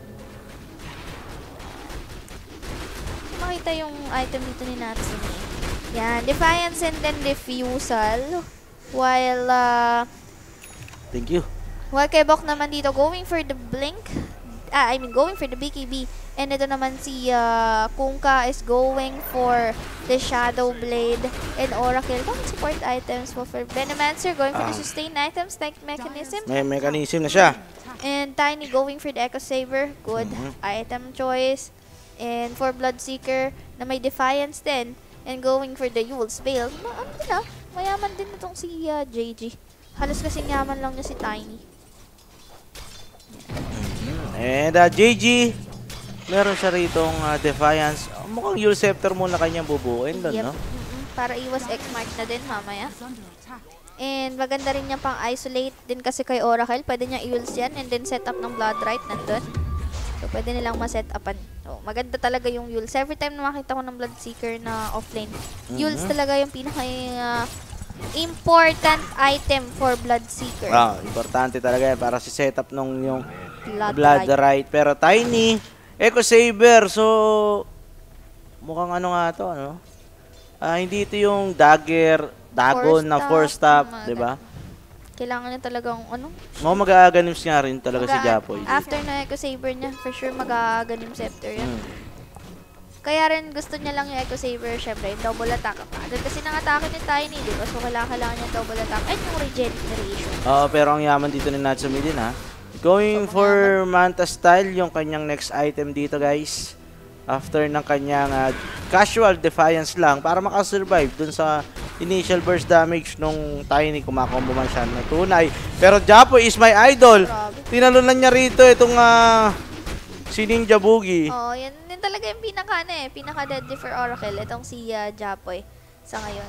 Speaker 2: Makita yung item dito ni Natsumi. Yan. Defiance and then diffusal. While, uh,
Speaker 1: Thank you.
Speaker 2: While kay Bok naman dito, going for the blink. Ah, I mean, going for the B K B. And ito naman si uh, Kunkka is going for the Shadow Blade and Oracle. Bakit support items mo for Venomancer? Going for the
Speaker 1: Ah.
Speaker 2: sustain items like Mechanism.
Speaker 1: May mechanism na siya.
Speaker 2: And Tiny going for the Echo Saber. Good
Speaker 1: Mhm.
Speaker 2: item choice. And for Bloodseeker na may Defiance din. And going for the Yule's Veil. Ma ano din ah, mayaman din itong si uh, J G. Halos kasing yaman lang niya si Tiny.
Speaker 1: And uh, J G, meron siya ritong uh, Defiance. Mukhang Yule Scepter muna kanyang bubuin doon,
Speaker 2: Yep.
Speaker 1: no?
Speaker 2: Mm-mm. Para iwas X-Mark na din mamaya. And maganda rin niya pang isolate din kasi kay Oracle. Pwede niya i-Yules yan and then set up ng Bloodrite nandun. So, pwede nilang ma-set upan. So, maganda talaga yung Yules. Every time na makita ko ng Bloodseeker na offlane, Yules
Speaker 1: Mhm.
Speaker 2: talaga yung pinaka uh, important item for Bloodseeker.
Speaker 1: Ah, importante talaga yan para sa setup nung yung
Speaker 2: Bloodrite.
Speaker 1: Blood right. Pero Tiny, Echo Saber. So, mukhang ano nga to, ano? Ah, hindi ito yung dagger, dagon
Speaker 2: Force
Speaker 1: na
Speaker 2: staff,
Speaker 1: four stop,
Speaker 2: mga
Speaker 1: di ba?
Speaker 2: Kailangan niya talagang ano?
Speaker 1: Mukhang mag-aaganim nga rin talaga si
Speaker 2: Mag-a-
Speaker 1: Japoy.
Speaker 2: After na Echo Saber niya, for sure mag-aaganim Scepter yan.
Speaker 1: Hmm.
Speaker 2: Kaya rin gusto niya lang yung Echo Saber, syempre, yung double attack. Doon kasi nang-atake ni Tiny, di ba? So, kailangan, kailangan niya double attack. And yung regeneration.
Speaker 1: Oo, pero ang yaman dito ni Natsumi din, ha? Going for Manta style, yung kanyang next item dito, guys. After ng kanyang uh, casual Defiance lang para makasurvive dun sa initial burst damage nung Tiny, kumakombo man siya na tunay. Pero Japoy is my idol.
Speaker 2: Grabe.
Speaker 1: Tinalunan niya rito itong uh, si Ninja Boogie.
Speaker 2: Oh, yan din talaga yung pinaka, ano eh, pinaka-deadly for Oracle. Itong si uh, Japoy sa ngayon.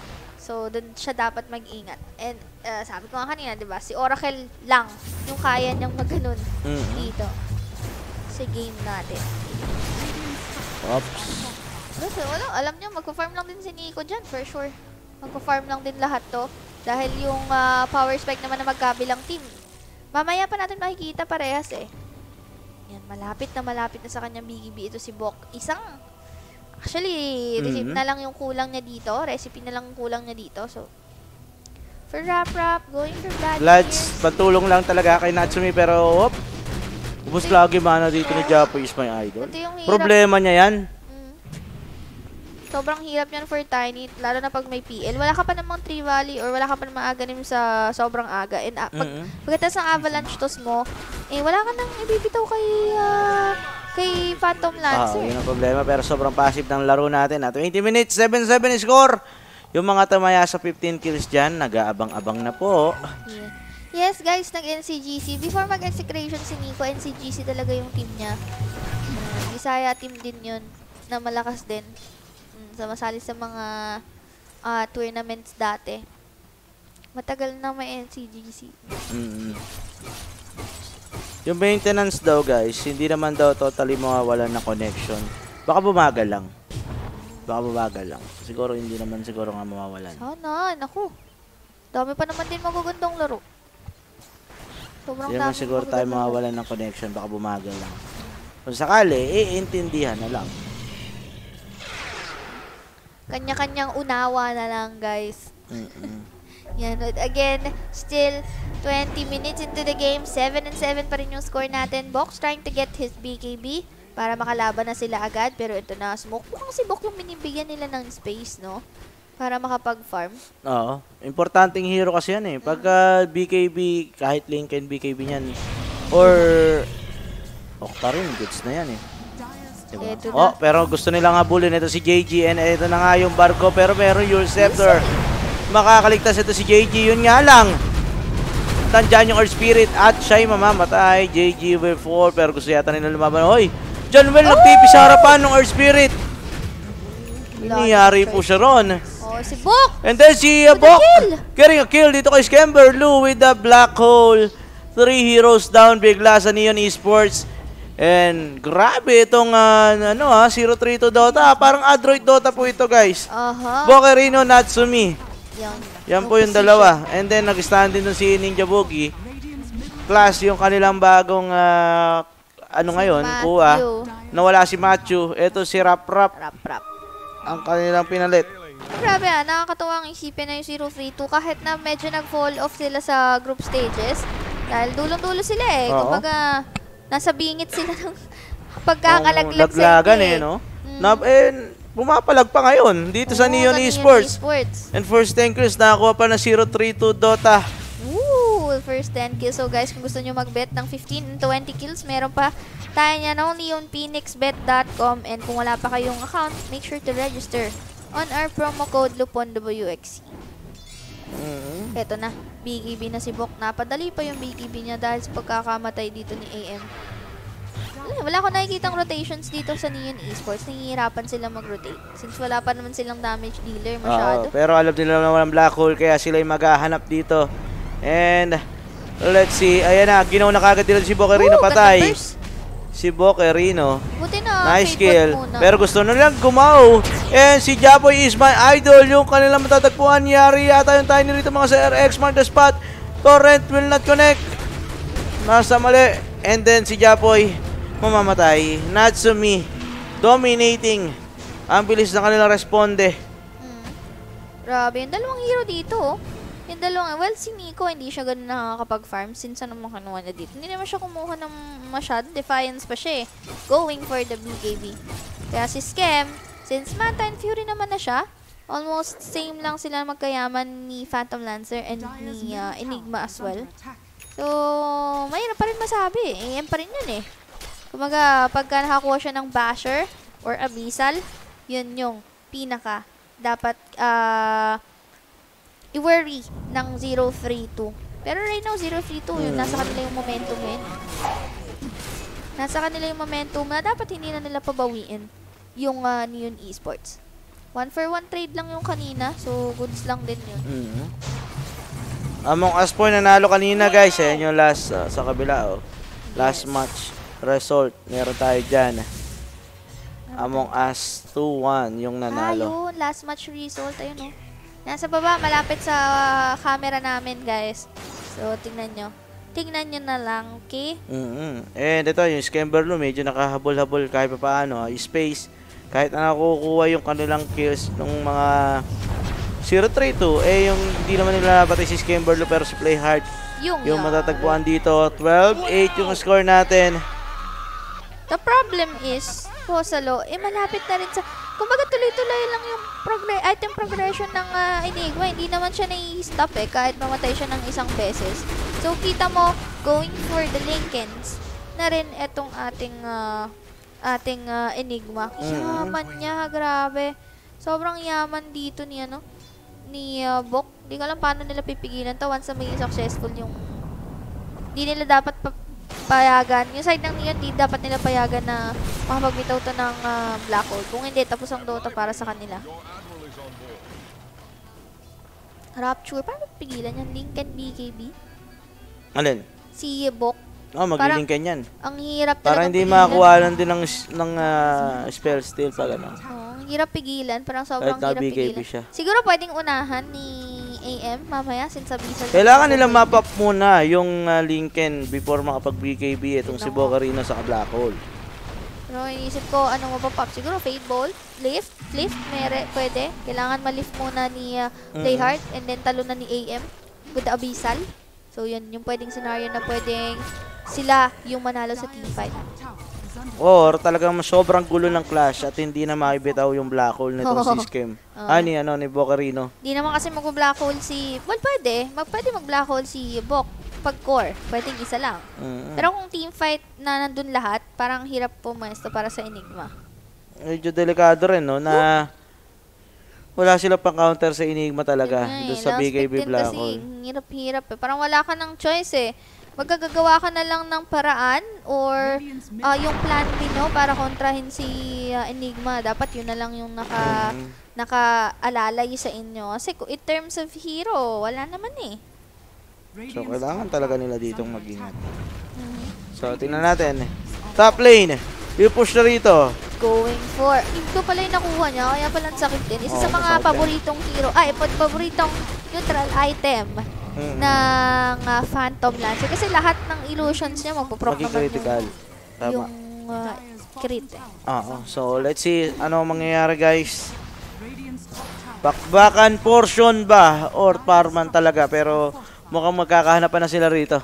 Speaker 2: So, dun siya dapat mag-ingat. And uh, sabi ko nga kanina, di ba, si Oracle lang yung kaya niyang mag-ganun
Speaker 1: Mm-hmm.
Speaker 2: dito sa game natin.
Speaker 1: Oops.
Speaker 2: Kasi wala, alam niyo, magpa-farm lang din si Nico dyan, for sure. Magpa-farm lang din lahat to. Dahil yung uh, power spike naman na magkabilang team. Mamaya pa natin makikita parehas eh. Yan, malapit na malapit na sa kanyang B K B ito si Bok. Isang, actually, receipt
Speaker 1: Mhm.
Speaker 2: na lang yung kulang niya dito. Recipe na lang yung kulang niya dito. So, for Rap Rap, going for Vladimir.
Speaker 1: Lads, pantulong lang talaga kay Natsumi pero, whoop. Ubus lagi mana dito ni Japo is my idol.
Speaker 2: Ito yung hirap.
Speaker 1: Problema niya yan.
Speaker 2: Mm. Sobrang hirap yan for Tiny, lalo na pag may P L. Wala ka pa namang Tree Valley or wala ka pa namang aganim sa sobrang aga. And uh, pag,
Speaker 1: Mm-hmm.
Speaker 2: pagkatapos ng Avalanche toss mo, eh wala ka nang ibibitaw kay, uh, kay Phantom
Speaker 1: Ah,
Speaker 2: Lancer.
Speaker 1: yun ang problema pero sobrang passive ng laro natin. Ah, twenty minutes, seven seven score. Yung mga tamaya sa fifteen kills dyan, nag-aabang-abang na po.
Speaker 2: Yeah. Yes guys, nag-N C G C. Before mag-execration si Nico, N C G C talaga yung team niya. Uh, Bisaya team din yun, na malakas din. Um, sumasali sa mga uh, tournaments dati. Matagal na may N C G C.
Speaker 1: Mm-hmm. Yung maintenance daw guys, hindi naman daw totally mawawalan ng connection. Baka bumagal lang. Baka bumagal lang. Siguro hindi naman siguro nga mawawalan.
Speaker 2: Sana, naku. Dami pa naman din magagandang laro. Sobrang
Speaker 1: Hindi naman
Speaker 2: dami
Speaker 1: siguro tayo
Speaker 2: magagandang
Speaker 1: mawawalan ng connection. Baka bumagal lang. Kung sakali, iintindihan na lang.
Speaker 2: Kanya-kanyang unawa na lang, guys.
Speaker 1: Mm-mm.
Speaker 2: Yan. Again, still twenty minutes into the game. seven and seven pa rin yung score natin. Box trying to get his B K B para makalaban na sila agad. Pero ito na, Smoke. Mukhang si Bok yung binibigyan nila ng space, no? Para makapag-farm.
Speaker 1: Oo. Importanteng hero kasi yan eh. Pagka B K B, kahit Lincoln B K B niyan, or Okta rin, goods na yan eh. Diba?
Speaker 2: Eto
Speaker 1: Oh,
Speaker 2: na.
Speaker 1: pero gusto nilang habulin ito si J G and ito na nga yung barko pero meron yung scepter. Makakaligtas ito si J G, yun nga lang. Tandyan yung Earth Spirit at siya'y mamamatay. J G with four pero gusto yata nila lumaban. Hoy, John Well nagtipi sa harapan ng Earth Spirit. Nangyari po siya ron.
Speaker 2: Oh, si Bok!
Speaker 1: And then si uh,
Speaker 2: With a
Speaker 1: Bok
Speaker 2: kill!
Speaker 1: getting a kill dito kay Scamber Lou with the black hole. Three heroes down bigla sa Neon Esports. And grabe itong uh, ano ha, zero three two Dota. Parang Android Dota po ito guys.
Speaker 2: Aha.
Speaker 1: Bokerino Natsumi.
Speaker 2: Yan.
Speaker 1: Yan po yung dalawa. And then nag-stand din dun si Ninja Boogie. Plus yung kanilang bagong uh, ano ngayon,
Speaker 2: Matthew.
Speaker 1: kuha. Nawala si Matthew. Ito si Rap Rap.
Speaker 2: Rap, rap.
Speaker 1: Ang kanilang pinalit.
Speaker 2: Grabe ah, nakakatuwa ang isipin na yung zero three two kahit na medyo nag-fall off sila sa group stages. Dahil dulong-dulo sila eh.
Speaker 1: Oo.
Speaker 2: Kumbaga, nasa bingit sila ng pagkakalaglag sa
Speaker 1: Laglagan
Speaker 2: hindi
Speaker 1: eh, no?
Speaker 2: Mm.
Speaker 1: Na, eh, bumapalag pa ngayon dito sa
Speaker 2: Oo,
Speaker 1: Neon
Speaker 2: sa
Speaker 1: Esports.
Speaker 2: Esports.
Speaker 1: And first ten kills, nakakuha pa na zero three two Dota.
Speaker 2: Woo! First ten kills. So guys, kung gusto nyo mag-bet ng fifteen and twenty kills, meron pa tayo niya only on phoenix bet dot com. And kung wala pa kayong account, make sure to register on our promo code Lupon W X C.
Speaker 1: Mm-hmm.
Speaker 2: Eto na, B K B na si Bok. Napadali pa yung B K B niya dahil sa pagkakamatay dito ni A M. Wala, wala ko nakikitang rotations dito sa Neon Esports. Nahihirapan sila mag-rotate. Since wala pa naman silang damage dealer masyado.
Speaker 1: Oo, pero alam nila na walang black hole kaya sila yung maghahanap dito. And let's see, ayan na, ginaw na kagad nila si Bokerino,
Speaker 2: Ooh,
Speaker 1: patay.
Speaker 2: ganda burst.
Speaker 1: Si Bokerino.
Speaker 2: Buti na,
Speaker 1: Nice
Speaker 2: fake
Speaker 1: kill.
Speaker 2: bot muna.
Speaker 1: Pero gusto nilang gumaw. And si Jaboy is my idol. Yung kanilang matatagpuan. Yari yata yung tayo nilito mga sa R X. Mark the spot. Torrent will not connect. Nasa mali. And then si Jaboy mamamatay. Natsumi dominating. Ang bilis na kanilang responde.
Speaker 2: Hmm. Grabe, yung dalawang hero dito, oh. Yung dalawang, well, si Nico, hindi siya ganun nakakapag-farm since ano naman kinuha na dito. Hindi naman siya kumuha ng masyado. Defiance pa siya eh. Going for the B K B. Kaya si Scam, since Manta and Fury naman na siya, almost same lang sila magkayaman ni Phantom Lancer and ni uh, Enigma as well. So, mahirap pa rin masabi. A M pa rin yun eh. Kumaga, pagka nakakuha siya ng Basher or Abyssal, yun yung pinaka dapat uh, i-worry ng zero three two. Pero right now, zero three two, yun, nasa kanila yung momentum yun. Nasa kanila yung momentum na dapat hindi na nila pabawiin yung uh, Neon Esports. One for one trade lang yung kanina. So, goods lang din yun.
Speaker 1: Mm-hmm. Among Us po nanalo kanina guys. Ayan yung last uh, sa kabila. Oh. Last yes. match result. Meron tayo dyan. Among Us two one yung nanalo.
Speaker 2: Ah, yun. Last match result. Ayun, oh. Nasa baba. Malapit sa uh, camera namin, guys. So, tingnan nyo. Tingnan nyo na lang, okay?
Speaker 1: Mm-hmm. And ito, yung Skemberlo, medyo nakahabol-habol kahit pa paano. Space, kahit na nakukuha yung kanilang kills ng mga zero three two, eh yung hindi naman nila nabatay si Skemberlo pero si Playhard. Yung, yung matatagpuan dito, twelve eight yung score natin.
Speaker 2: The problem is, Posalo, eh malapit na rin sa... Kumbaga tuloy-tuloy lang yung progress, item progression ng uh, Enigma. Hindi naman siya nai-stop eh, kahit mamatay siya ng isang beses. So, kita mo, going for the Linkens na rin etong ating uh, ating uh, Enigma. Yaman niya, grabe. Sobrang yaman dito ni, ano, ni uh, Bok. Hindi ko alam paano nila pipigilan to once na maging successful yung... Hindi nila dapat pa payagan. Yung side ng Neon, di dapat nila payagan na makapagbitaw to ng uh, Black Hole. Kung hindi, tapos ang Dota para sa kanila. Rapture, paano pigilan yan? Lincoln B K B?
Speaker 1: Alin?
Speaker 2: Si Bok.
Speaker 1: Oh, mag-lincoln yan.
Speaker 2: Ang hirap talaga.
Speaker 1: Para hindi makakuha lang din ng, ng uh, spell steal pa gano'n.
Speaker 2: Oh, ang hirap pigilan. Parang sobrang hirap
Speaker 1: B K B
Speaker 2: pigilan.
Speaker 1: Siya.
Speaker 2: Siguro pwedeng unahan ni A M mamaya since Abyssal.
Speaker 1: Kailangan nilang map-up muna yung uh, Lincoln before makapag-B K B itong si Bocarino sa Black Hole.
Speaker 2: Pero inisip ko anong mapapop. Siguro Fade Bolt, Lift, Lift, mere, pwede. Kailangan ma-lift muna ni uh, Playhard mm-hmm. and then talo na ni A M with the Abyssal. So yun, yung pwedeng scenario na pwedeng sila yung manalo sa teamfight.
Speaker 1: Or talagang sobrang gulo ng clash at hindi na makibitaw yung Black Hole nitong oh. system. Uh. Ah, ni, ano, ni Bocarino.
Speaker 2: Hindi naman kasi mag-Black Hole si... Well, pwede. Mag pwede mag-Black Hole si Bok. Pag core, pwedeng isa lang. Mm-hmm. Pero kung teamfight na nandun lahat, parang hirap pumesto para sa Enigma.
Speaker 1: Medyo delikado rin, no? Na wala sila pang counter sa Enigma talaga.
Speaker 2: Yeah,
Speaker 1: doon sa B K B Black Hole.
Speaker 2: Hirap-hirap eh. Parang wala ka ng choice eh. Magagagawa ka na lang ng paraan or uh, yung plan B, no, para kontrahin si uh, Enigma. Dapat yun na lang yung naka, mm-hmm. naka-alalay sa inyo. Kasi in terms of hero, wala naman eh.
Speaker 1: So, kailangan talaga nila ditong mag-ingat. Mm-hmm. So, tingnan natin. Top lane. I-push na rito.
Speaker 2: Going for. Ito pala yung nakuha niya. Kaya pala sakit din. Isa oh, sa mga paboritong hero. Ay, paboritong neutral item. Hmm. ng uh, Phantom Lancer. Kasi lahat ng illusions niya magpo-proc naman
Speaker 1: critical.
Speaker 2: yung, yung uh, crit. Eh.
Speaker 1: Oo. So, let's see ano mangyayari, guys. Bakbakan portion ba? Or farman talaga? Pero mukhang magkakahanap pa na sila rito.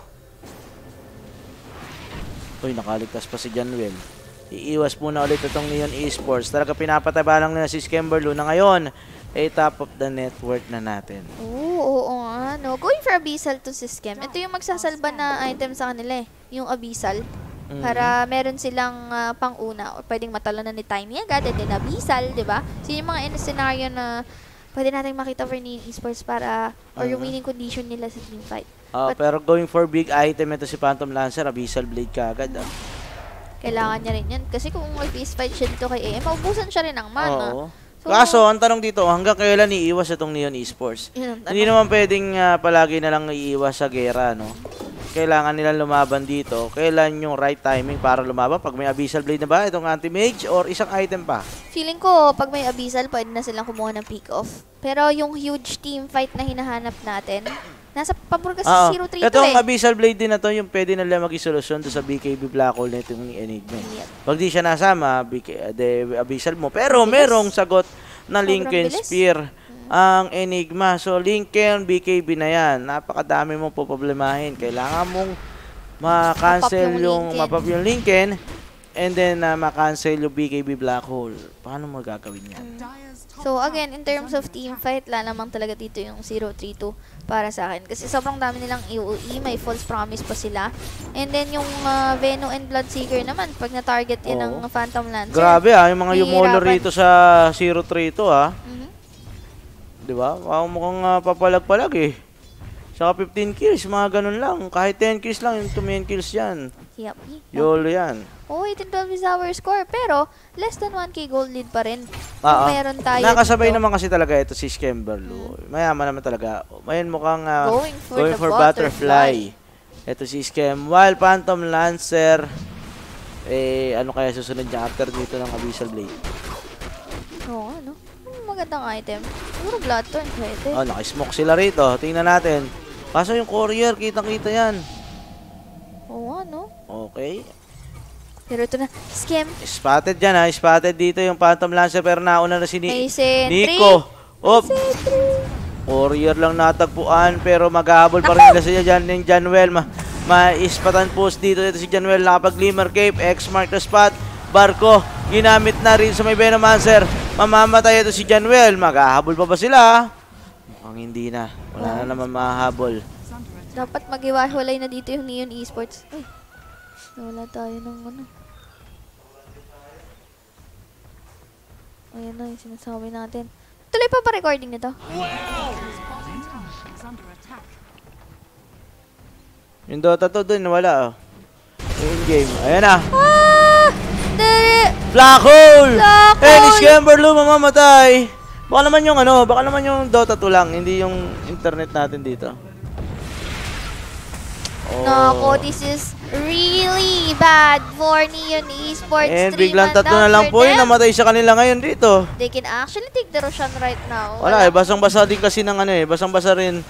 Speaker 1: Uy, nakaligtas pa si Janwell. Iiwas muna ulit itong Neon Esports. Talaga pinapataba lang nila si Skemberlo na ngayon ay top of the network na natin.
Speaker 2: Oo, oo nga. No? Going for Abyssal to si Skem. Ito yung magsasalba na item sa kanila eh. Yung Abyssal. Mm-hmm. Para meron silang uh, pang-una. O pwedeng matalo na ni Tiny agad. And then Abyssal, di ba? So yung mga scenario na pwede natin makita for Neon Esports para or yung winning condition nila sa teamfight.
Speaker 1: Uh, pero going for big item ito si Phantom Lancer, Abyssal Blade ka agad. Ah.
Speaker 2: Kailangan niya rin yan. Kasi kung may face fight siya dito kay A M, maubusan siya rin ng mana.
Speaker 1: Oo. So, kaso, ang tanong dito, hanggang kailan iiwas itong Neon Esports? Hindi naman pwedeng uh, palagi na lang iiwas sa gera, no? Kailangan nilang lumaban dito. Kailan yung right timing para lumaban? Pag may Abyssal Blade na ba, itong anti-mage or isang item pa?
Speaker 2: Feeling ko, pag may Abyssal, pwede na silang kumuha ng pick-off. Pero yung huge team fight na hinahanap natin, nasa pabor kasi uh, zero three two eh.
Speaker 1: Itong Abyssal Blade din na to, yung pwede nila maging solusyon doon sa B K B Black Hole na itong ni Enigma. Yep. Pag di siya nasama, B K, de, Abyssal mo. Pero bilis. Merong sagot na Lincoln Spear hmm. ang Enigma. So, Lincoln, B K B na yan. Napakadami mong poproblemahin. Kailangan mong ma-cancel yung, mapap yung Lincoln and then uh, ma-cancel yung B K B Black Hole. Paano mo gagawin yan? Hmm.
Speaker 2: So, again, in terms of team fight, lalamang talaga dito yung zero three two para sa akin. Kasi sobrang dami nilang E O E, may false promise pa sila. And then yung uh, Venom and Bloodseeker naman, pag na-target yan ng Phantom Lancer.
Speaker 1: Grabe ah, yung mga Yumolo rito sa zero three two ah. Mm-hmm. Diba? Wow, mukhang uh, papalag-palag eh. Saka fifteen kills, mga ganun lang. Kahit ten kills lang, yung two main kills yan.
Speaker 2: Yep.
Speaker 1: YOLO yan.
Speaker 2: Oh, eighteen twelve is our score. Pero, less than one K gold lead pa rin.
Speaker 1: Oo.
Speaker 2: Meron tayo
Speaker 1: Nakasabay
Speaker 2: dito.
Speaker 1: naman kasi talaga ito si Skemberlu. Hmm. Mayaman naman talaga. Mayan mukhang uh,
Speaker 2: Going for,
Speaker 1: going
Speaker 2: the
Speaker 1: for
Speaker 2: butterfly.
Speaker 1: butterfly. Ito si Skem. While Phantom Lancer, eh, ano kaya susunod niya after dito ng Abyssal Blade?
Speaker 2: Oo, ano? Magandang item. Siguro Bloodthorn pwede.
Speaker 1: Oh, nakismoke sila rito. Tingnan natin. Kaso yung courier, kitang-kita yan.
Speaker 2: Oo, ano?
Speaker 1: Okay.
Speaker 2: Pero ito na, Skem.
Speaker 1: Spotted dyan ha. Spotted dito yung Phantom Lancer pero nauna na si Ni
Speaker 2: May sentry.
Speaker 1: Nico. Op.
Speaker 2: Sentry.
Speaker 1: Courier lang natagpuan pero maghahabol pa rin nila siya dyan yung Janwell. Ma maispatan post dito. Ito si Janwell nakapag-glimmer cape. X-mark na spot. Barko. Ginamit na rin sa may Venomancer. Mamamatay ito si Janwell. Maghahabol pa ba sila? Mukhang hindi na. Wala na naman mahahabol.
Speaker 2: Dapat mag-iwahiwalay na dito yung Neon Esports. Uy. Wala tayo ng ano. Ayan na yung sinasabi natin. Tuloy pa ba recording nito?
Speaker 1: Yung Dota to dun, wala oh. Yung game. Ayan na.
Speaker 2: Ah! Dere!
Speaker 1: Black hole!
Speaker 2: Black
Speaker 1: Eh, ni
Speaker 2: hole!
Speaker 1: Skemberlu mamamatay. Baka naman yung ano, baka naman yung Dota two lang, hindi yung internet natin dito. Oh.
Speaker 2: Nako, this is really bad for Neon Esports.
Speaker 1: And
Speaker 2: Three
Speaker 1: biglang
Speaker 2: man
Speaker 1: tatlo
Speaker 2: down
Speaker 1: na lang
Speaker 2: for
Speaker 1: po yung
Speaker 2: them.
Speaker 1: namatay sa kanila ngayon dito.
Speaker 2: They can actually take the Roshan right now.
Speaker 1: Wala eh, basang-basa din kasi ng ano eh, basang-basa rin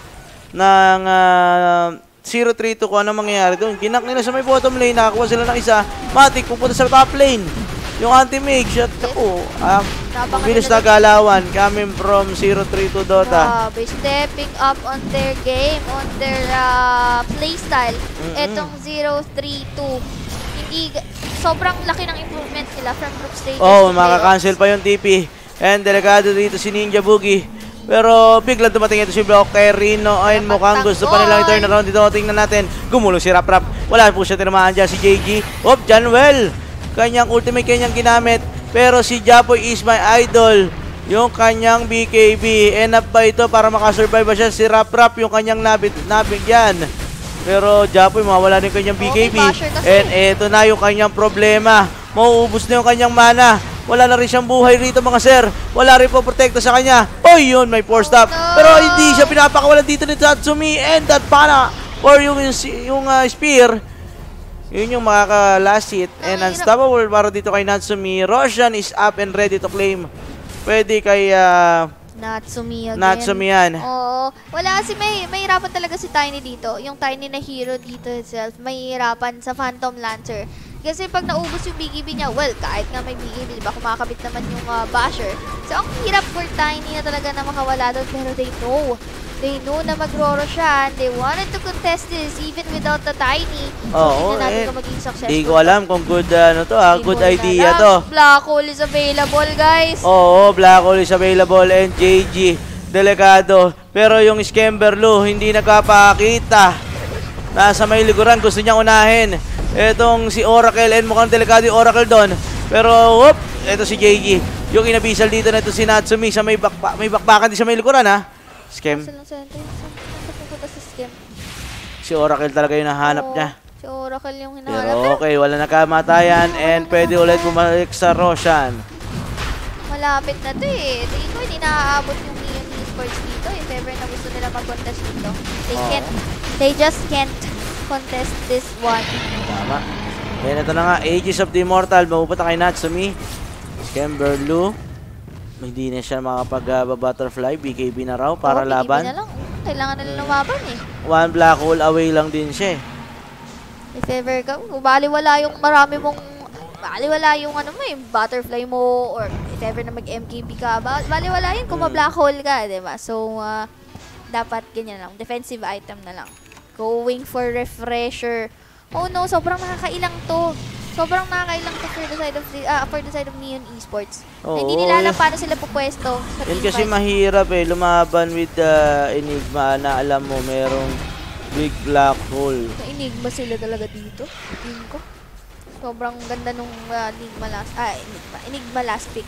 Speaker 1: ng uh, zero three two kung ano mangyayari doon. Kinak nila sa may bottom lane, nakakuha sila ng isa. Matic, pupunta sa top lane. Yung anti-make shot, ako, ah, bilis na galawan coming from zero three two Dota.
Speaker 2: Grabe, stepping up on their game, on their uh, playstyle.
Speaker 1: Mm-mm.
Speaker 2: Etong zero three two. Hindi, sobrang laki ng improvement nila from group stages
Speaker 1: Oh,
Speaker 2: to
Speaker 1: makaka-cancel pa yung T P. And delegado dito si Ninja Boogie. Pero biglang dumating ito si Block kay Rino. Ayun, mukhang gusto pa nilang i-turn around dito. Tingnan natin. Gumulong si Rap Rap. Wala po siya tinamaan dyan si J G. Op, Janwell. Kanyang ultimate kanyang ginamit. Pero si Japoy is my idol. Yung kanyang B K B. Enough ba ito para makasurvive ba siya? Si Rap Rap yung kanyang nabit, nabigyan. Pero Japoy mawala din kanyang B K B. And eto na yung kanyang problema. Mauubos na yung kanyang mana. Wala na rin siyang buhay rito mga sir. Wala rin po protekta sa kanya. Oh yun, may four stop. Pero hindi siya pinapakawalan dito ni Tatsumi. And that pana. Or yung, yung uh, spear. Yun yung makaka-last hit. And unstoppable para dito kay Natsumi. Roshan is up and ready to claim. Pwede kay uh,
Speaker 2: Natsumi again.
Speaker 1: Natsumi yan.
Speaker 2: Oo. Wala kasi may, may hirapan talaga si Tiny dito. Yung Tiny na hero dito itself. May hirapan sa Phantom Lancer. Kasi pag naubos yung B K B niya, well, kahit nga may B K B, diba, kumakabit naman yung uh, basher. So, ang hirap for Tiny na talaga na makawala doon. Pero they know. They know na mag-roro siya. And they wanted to contest this even without the Tiny.
Speaker 1: Oo,
Speaker 2: so, hindi natin
Speaker 1: eh,
Speaker 2: ka maging successful.
Speaker 1: Hindi ko alam kung good, ano to, ah, good idea to.
Speaker 2: Black hole is available, guys.
Speaker 1: Oo, Black hole is available and J G, delikado. Pero yung Skemberlu, hindi nagkapakita. Nasa may likuran, gusto niyang unahin. Etong si Oracle, and mukhang delikado yung Oracle doon. Pero, whoop, eto si J G. Yung inabisal dito na ito si Natsumi, sa may, bakpa, may bakbakan din sa may likuran, ha? Skem. Si Oracle talaga yung nahanap
Speaker 2: Oo,
Speaker 1: niya.
Speaker 2: Si Oracle yung hinahanap.
Speaker 1: Pero okay, wala nakamatayan and pwede ulit bumalik sa Roshan.
Speaker 2: Malapit na to eh. Tingin ko hindi naaabot yung Neon Esports dito. If ever na gusto nila mag-contest dito. They
Speaker 1: Oo.
Speaker 2: can't. They just can't contest this one.
Speaker 1: Tama. Yan, ito na nga. Aegis of the Immortal. Mapupunta kay Natsumi. Skemberlu. Hindi na siya makapag-butterfly. B K B na raw para
Speaker 2: Oo, B K B
Speaker 1: laban.
Speaker 2: na lang. Kailangan nila lumaban eh.
Speaker 1: One black hole away lang din siya eh.
Speaker 2: If ever ka, baliwala yung marami mong, baliwala yung ano mo, yung butterfly mo, or if ever na mag-M K B ka, baliwala yun kung
Speaker 1: Hmm.
Speaker 2: ma-black hole ka, diba? So, uh, dapat ganyan lang. Defensive item na lang. Going for refresher. Oh no, sobrang nakakailang to. Sobrang nakakailang to for the side of the, uh, for the side of Neon Esports.
Speaker 1: Oo,
Speaker 2: Hindi nila alam
Speaker 1: yun.
Speaker 2: paano sila pupwesto sa
Speaker 1: Yan
Speaker 2: team
Speaker 1: kasi
Speaker 2: fight.
Speaker 1: mahirap eh. Lumaban with the Enigma na alam mo merong big black hole.
Speaker 2: Sa Enigma sila talaga dito. Tingin ko. Sobrang ganda nung uh, Enigma last, ah, Enigma, Enigma last pick.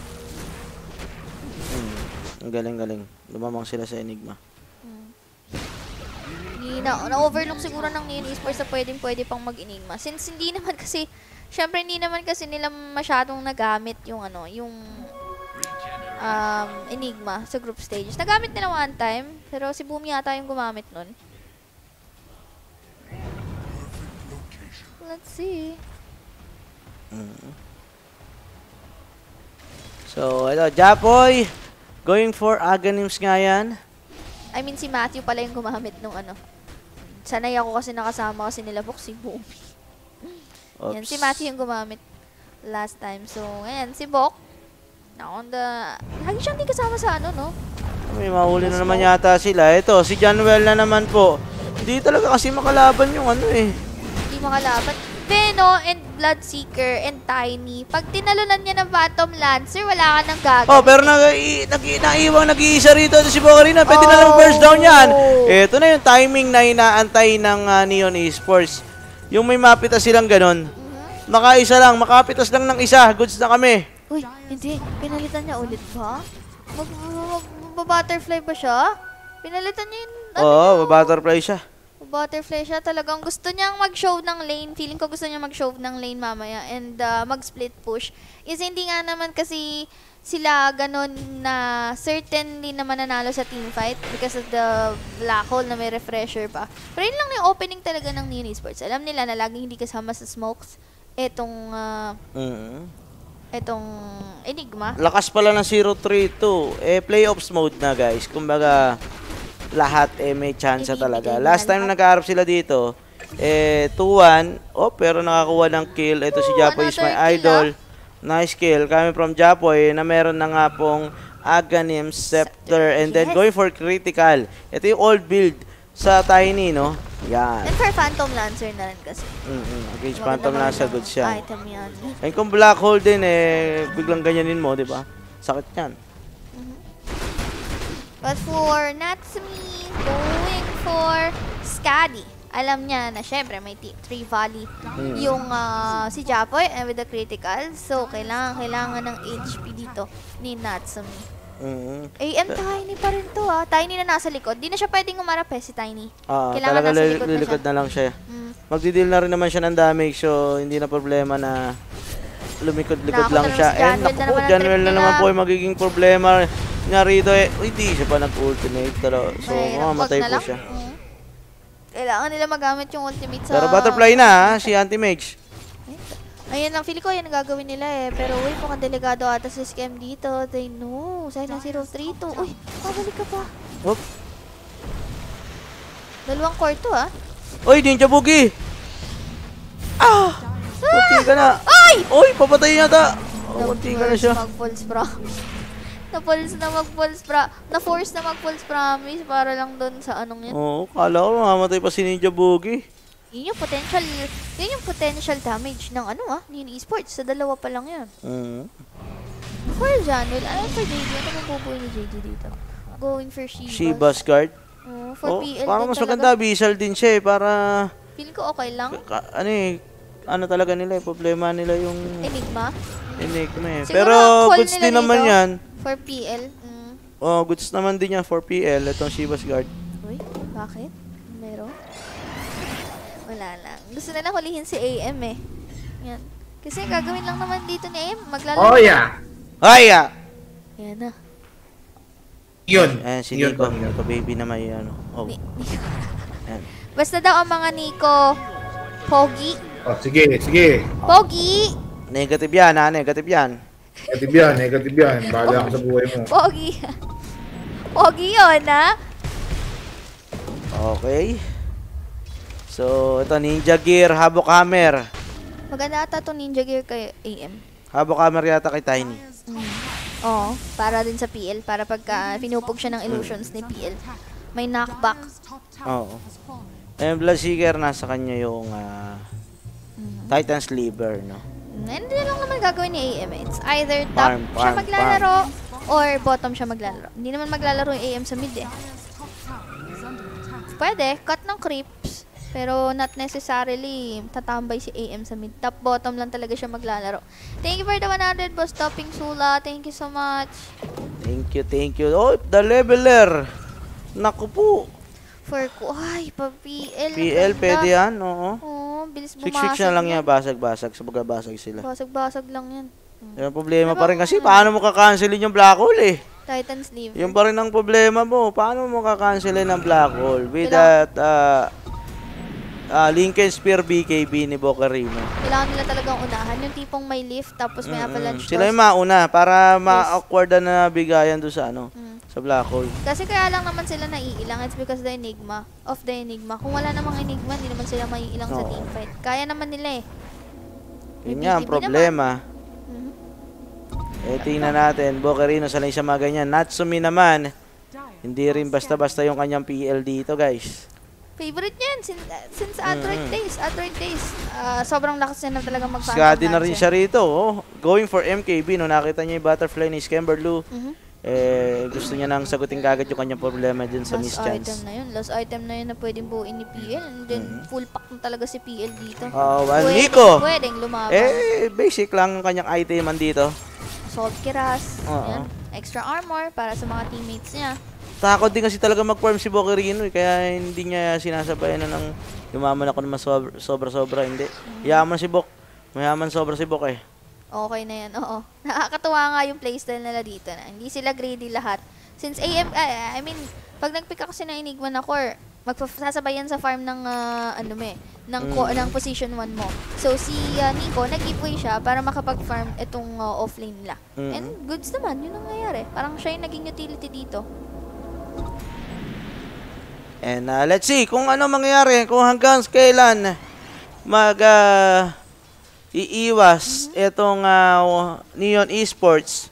Speaker 1: Hmm. Ang galing-galing. Lumamang sila sa Enigma.
Speaker 2: Neon Hindi na, na-overlook siguro ng Neon Esports na pwedeng pwede pang mag-Enigma. Since hindi naman kasi, syempre hindi naman kasi nila masyadong nagamit yung ano, yung um, Enigma sa group stages. Nagamit nila one time, pero si Boom yata yung gumamit nun. Let's see.
Speaker 1: Mm. So, ito, Japoy, going for Aghanims nga yan.
Speaker 2: I mean, si Matthew pala yung gumamit nung ano. Sanay ako kasi nakasama kasi nila Box si Boom. Yan, si Matthew yung gumamit last time. So, ayan, si Bok. Na on the... Lagi siyang di kasama sa ano, no?
Speaker 1: May mahuli na naman yata sila. Ito, si Januel na naman po. Hindi talaga kasi makalaban yung ano eh.
Speaker 2: Hindi makalaban. Veno and Bloodseeker and Tiny. Pag tinalunan niya ng Phantom Lancer, wala ka nang gagawin.
Speaker 1: Oh, pero nag nag naiwang nag-iisa rito si Bocarina. Pwede oh. na lang first down yan. Ito na yung timing na inaantay ng uh, Neon Esports. Yung may mapitas silang ganon. Mm-hmm. Makaisa lang, makapitas lang ng isa. Goods na kami.
Speaker 2: Uy, hindi. Pinalitan niya ulit ba? Mag-butterfly ba siya? Pinalitan niya yung...
Speaker 1: Oo, oh, butterfly siya.
Speaker 2: Butterfly siya. Talagang gusto niyang mag-show ng lane. Feeling ko gusto niya mag-show ng lane mamaya and uh, mag-split push. Is hindi nga naman kasi sila ganon na certainly naman nanalo sa teamfight because of the black hole na may refresher pa. Pero yun lang yung opening talaga ng Neon Esports. Alam nila na laging hindi kasama sa smokes etong uh,
Speaker 1: mm-hmm.
Speaker 2: etong Enigma.
Speaker 1: Lakas pala ng zero three two. Eh, playoffs mode na guys. Kumbaga, lahat eh may chance talaga. Last time nag-aarap sila dito, eh two one. Oh, pero nakakuha ng kill. Ito si Japoy is my idol. Nice kill. Coming from Japoy na meron na nga pong Aghanim, Scepter, and then going for critical. Ito yung old build sa Tiny, no? Yan.
Speaker 2: And for Phantom Lancer na rin kasi.
Speaker 1: Mm-hmm. Against Phantom Lancer, good siya.
Speaker 2: Item yan.
Speaker 1: And kung Black Hole din, eh, biglang ganyanin mo, di ba? Sakit yan.
Speaker 2: But for Natsumi, going for Skadi. Alam niya na syempre may three volley mm. yung uh, si Japoy and with the critical. So, kailangan, kailangan ng H P dito ni Natsumi. Mm-hmm. A M Tiny pa rin to ah. Tiny na nasa likod. Di na siya pwedeng umarap eh si Tiny.
Speaker 1: Uh, kailangan talaga nasa likod, lilikod na, na lang siya. Mm. Magdi-deal na rin naman siya ng damage. So, hindi na problema na lumikod-likod lang siya. Si and naku po, Januel na naman po yung magiging problema nga rito eh. Uy, di siya pa nag-ultimate. So, mamamatay po siya.
Speaker 2: Mm. Kailangan nila magamit yung ultimate sa...
Speaker 1: Pero butterfly na ha, si Anti-Mage.
Speaker 2: Ayun lang, feeling ko yan ang gagawin nila eh. Pero uy, mukhang delegado ata sa scam dito. They know. Sa'yo na zero three two. Uy, pabalik ka pa.
Speaker 1: Whoop.
Speaker 2: Dalawang core to ah.
Speaker 1: Uy, Ninja Boogie! Ah! Puti ka na.
Speaker 2: Ay!
Speaker 1: Uy, papatay yata. Puti ka na siya.
Speaker 2: Mag-false pro. Na-false na mag-false pro. Na-force na mag-false promise para lang doon sa anong yan.
Speaker 1: Oo, kala ko mamamatay pa si Ninja Boogie.
Speaker 2: Yun yung potential, yun yung potential damage ng ano ah, Neon Esports. Sa dalawa pa lang yan.
Speaker 1: Mm.
Speaker 2: For Janul, ano for J D? Ano mabubuhay ni J D dito? Going for Shibas.
Speaker 1: Shibas guard.
Speaker 2: Oh, for
Speaker 1: oh,
Speaker 2: P L
Speaker 1: parang mas
Speaker 2: talaga.
Speaker 1: maganda, Abyssal din siya eh, para...
Speaker 2: Feel ko okay lang.
Speaker 1: Ka ano eh, ano talaga nila eh, problema nila yung...
Speaker 2: Enigma?
Speaker 1: Enigma eh.
Speaker 2: Siguro
Speaker 1: pero goods din naman yan.
Speaker 2: For P L? Mm.
Speaker 1: Oh, goods naman din yan for P L, itong Shibas guard.
Speaker 2: Uy, bakit? Meron? Wala lang. Gusto nila hulihin si A M eh. Yan. Kasi gagawin lang naman dito ni A M, maglalaro.
Speaker 3: Oh yeah!
Speaker 1: Oh yeah!
Speaker 2: Yan na.
Speaker 3: Yun.
Speaker 1: Ayan, si
Speaker 3: Yun,
Speaker 1: Nico.
Speaker 3: yun.
Speaker 1: Nico baby na may ano. Oh.
Speaker 2: Ni Nico.
Speaker 1: Ayan.
Speaker 2: Basta daw ang mga Nico, Pogi.
Speaker 3: Oh, sige, sige.
Speaker 2: Pogi!
Speaker 1: Negative yan ha, negative yan.
Speaker 3: Negative yan, negative yan. Bahala ka sa buhay mo.
Speaker 2: Pogi. Pogi yun ha?
Speaker 1: Okay. So, ito Ninja Gear, Habok Hammer.
Speaker 2: Maganda ata itong Ninja Gear kay A M.
Speaker 1: Habok Hammer yata kay Tiny.
Speaker 2: Mm. Oo, para din sa P L. Para pagka pinupog siya ng illusions ni P L. May knockback.
Speaker 1: Oo. And Bloodseeker, nasa kanya yung uh, mm. Titan's Liver, no?
Speaker 2: Hindi lang naman gagawin ni A M. It's either top
Speaker 1: farm,
Speaker 2: siya
Speaker 1: farm,
Speaker 2: maglalaro farm. Or bottom siya maglalaro. Hindi naman maglalaro yung A M sa mid eh. Pwede, cut ng creeps. Pero not necessarily tatambay si A M sa mid. Top bottom lang talaga siya maglalaro. Thank you for the one hundred boss topping Sula. Thank you so much.
Speaker 1: Thank you, thank you. Oh, the leveler. Naku po.
Speaker 2: For ko, ay, pa-P L.
Speaker 1: P L, pwede yan, oo.
Speaker 2: Oo, bilis bumasag.
Speaker 1: Six-fix na lang yan, basag-basag. Sa basag sila.
Speaker 2: Basag-basag lang yan. Hmm.
Speaker 1: Yung problema pa rin kasi, paano mo kakancelin yung black hole eh?
Speaker 2: Titan sleeve.
Speaker 1: Yung pa rin ang problema mo, paano mo kakancelin ang black hole with that uh, uh, Lincoln Spear B K B ni Bocarino?
Speaker 2: Kailangan nila talagang unahan. Yung tipong may lift, tapos may
Speaker 1: Mm-mm.
Speaker 2: avalanche.
Speaker 1: Sila yung mauna para ma-awkward na bigayan doon sa ano,
Speaker 2: Mm.
Speaker 1: sa black hole.
Speaker 2: Kasi kaya lang naman sila naiilang. It's because the enigma. Of the enigma. Kung wala namang enigma, hindi naman sila maiilang sa
Speaker 1: Oo.
Speaker 2: teamfight. Kaya naman nila eh.
Speaker 1: Yun
Speaker 2: May
Speaker 1: nga ang
Speaker 2: B K B
Speaker 1: problema.
Speaker 2: Mhm.
Speaker 1: Eh, tingnan natin, Bocarino sanay siya mga ganyan. Natsumi naman, hindi rin basta-basta yung kanyang P L dito, guys.
Speaker 2: Favorite niya yan since, since Android
Speaker 1: Mm.
Speaker 2: days. Android days. Ah, sobrang lakas niya na talaga mag-phantom
Speaker 1: Skadi na rin
Speaker 2: Lancer.
Speaker 1: siya rito, oh. Going for M K B, no, nakita niya yung butterfly ni Skemberlu.
Speaker 2: Mhm.
Speaker 1: Eh, gusto niya nang sagutin kagad yung kanyang problema dun sa Miss
Speaker 2: Last item
Speaker 1: Chance.
Speaker 2: na yun. Last item na yun na pwedeng buuin ni P L. And then,
Speaker 1: Mhm.
Speaker 2: full pack na talaga si P L dito.
Speaker 1: Oh, well,
Speaker 2: Pwede-
Speaker 1: Nico!
Speaker 2: Pwedeng lumaban.
Speaker 1: Eh, basic lang ang kanyang iteman dito.
Speaker 2: Assault Kiras.
Speaker 1: Oo.
Speaker 2: Yan. Extra armor para sa mga teammates niya.
Speaker 1: Takot din kasi talaga mag-farm si Bocarino, eh, kaya hindi niya sinasabayan na ng yumaman ako naman sobra- sobra-sobra, hindi. Yaman si Bok. Mayaman sobra si Bok eh.
Speaker 2: Okay na yan, oo. Nakakatuwa nga yung playstyle nila dito na. Hindi sila greedy lahat. Since A M, ah, I mean, pag nag-pick ako kasi ng Enigma na core, magsasabayan sa farm ng, ah, ano me, ng, ko,
Speaker 1: Mm.
Speaker 2: ng position one mo. So, si ah, Nico, nag-giveaway siya para makapag-farm itong ah, offlane nila.
Speaker 1: Mm.
Speaker 2: And goods naman, yun ang nangyayari. Parang siya yung naging utility dito.
Speaker 1: And uh, let's see kung ano mangyayari, kung hanggang kailan mag uh, iiwas itong uh, Neon Esports.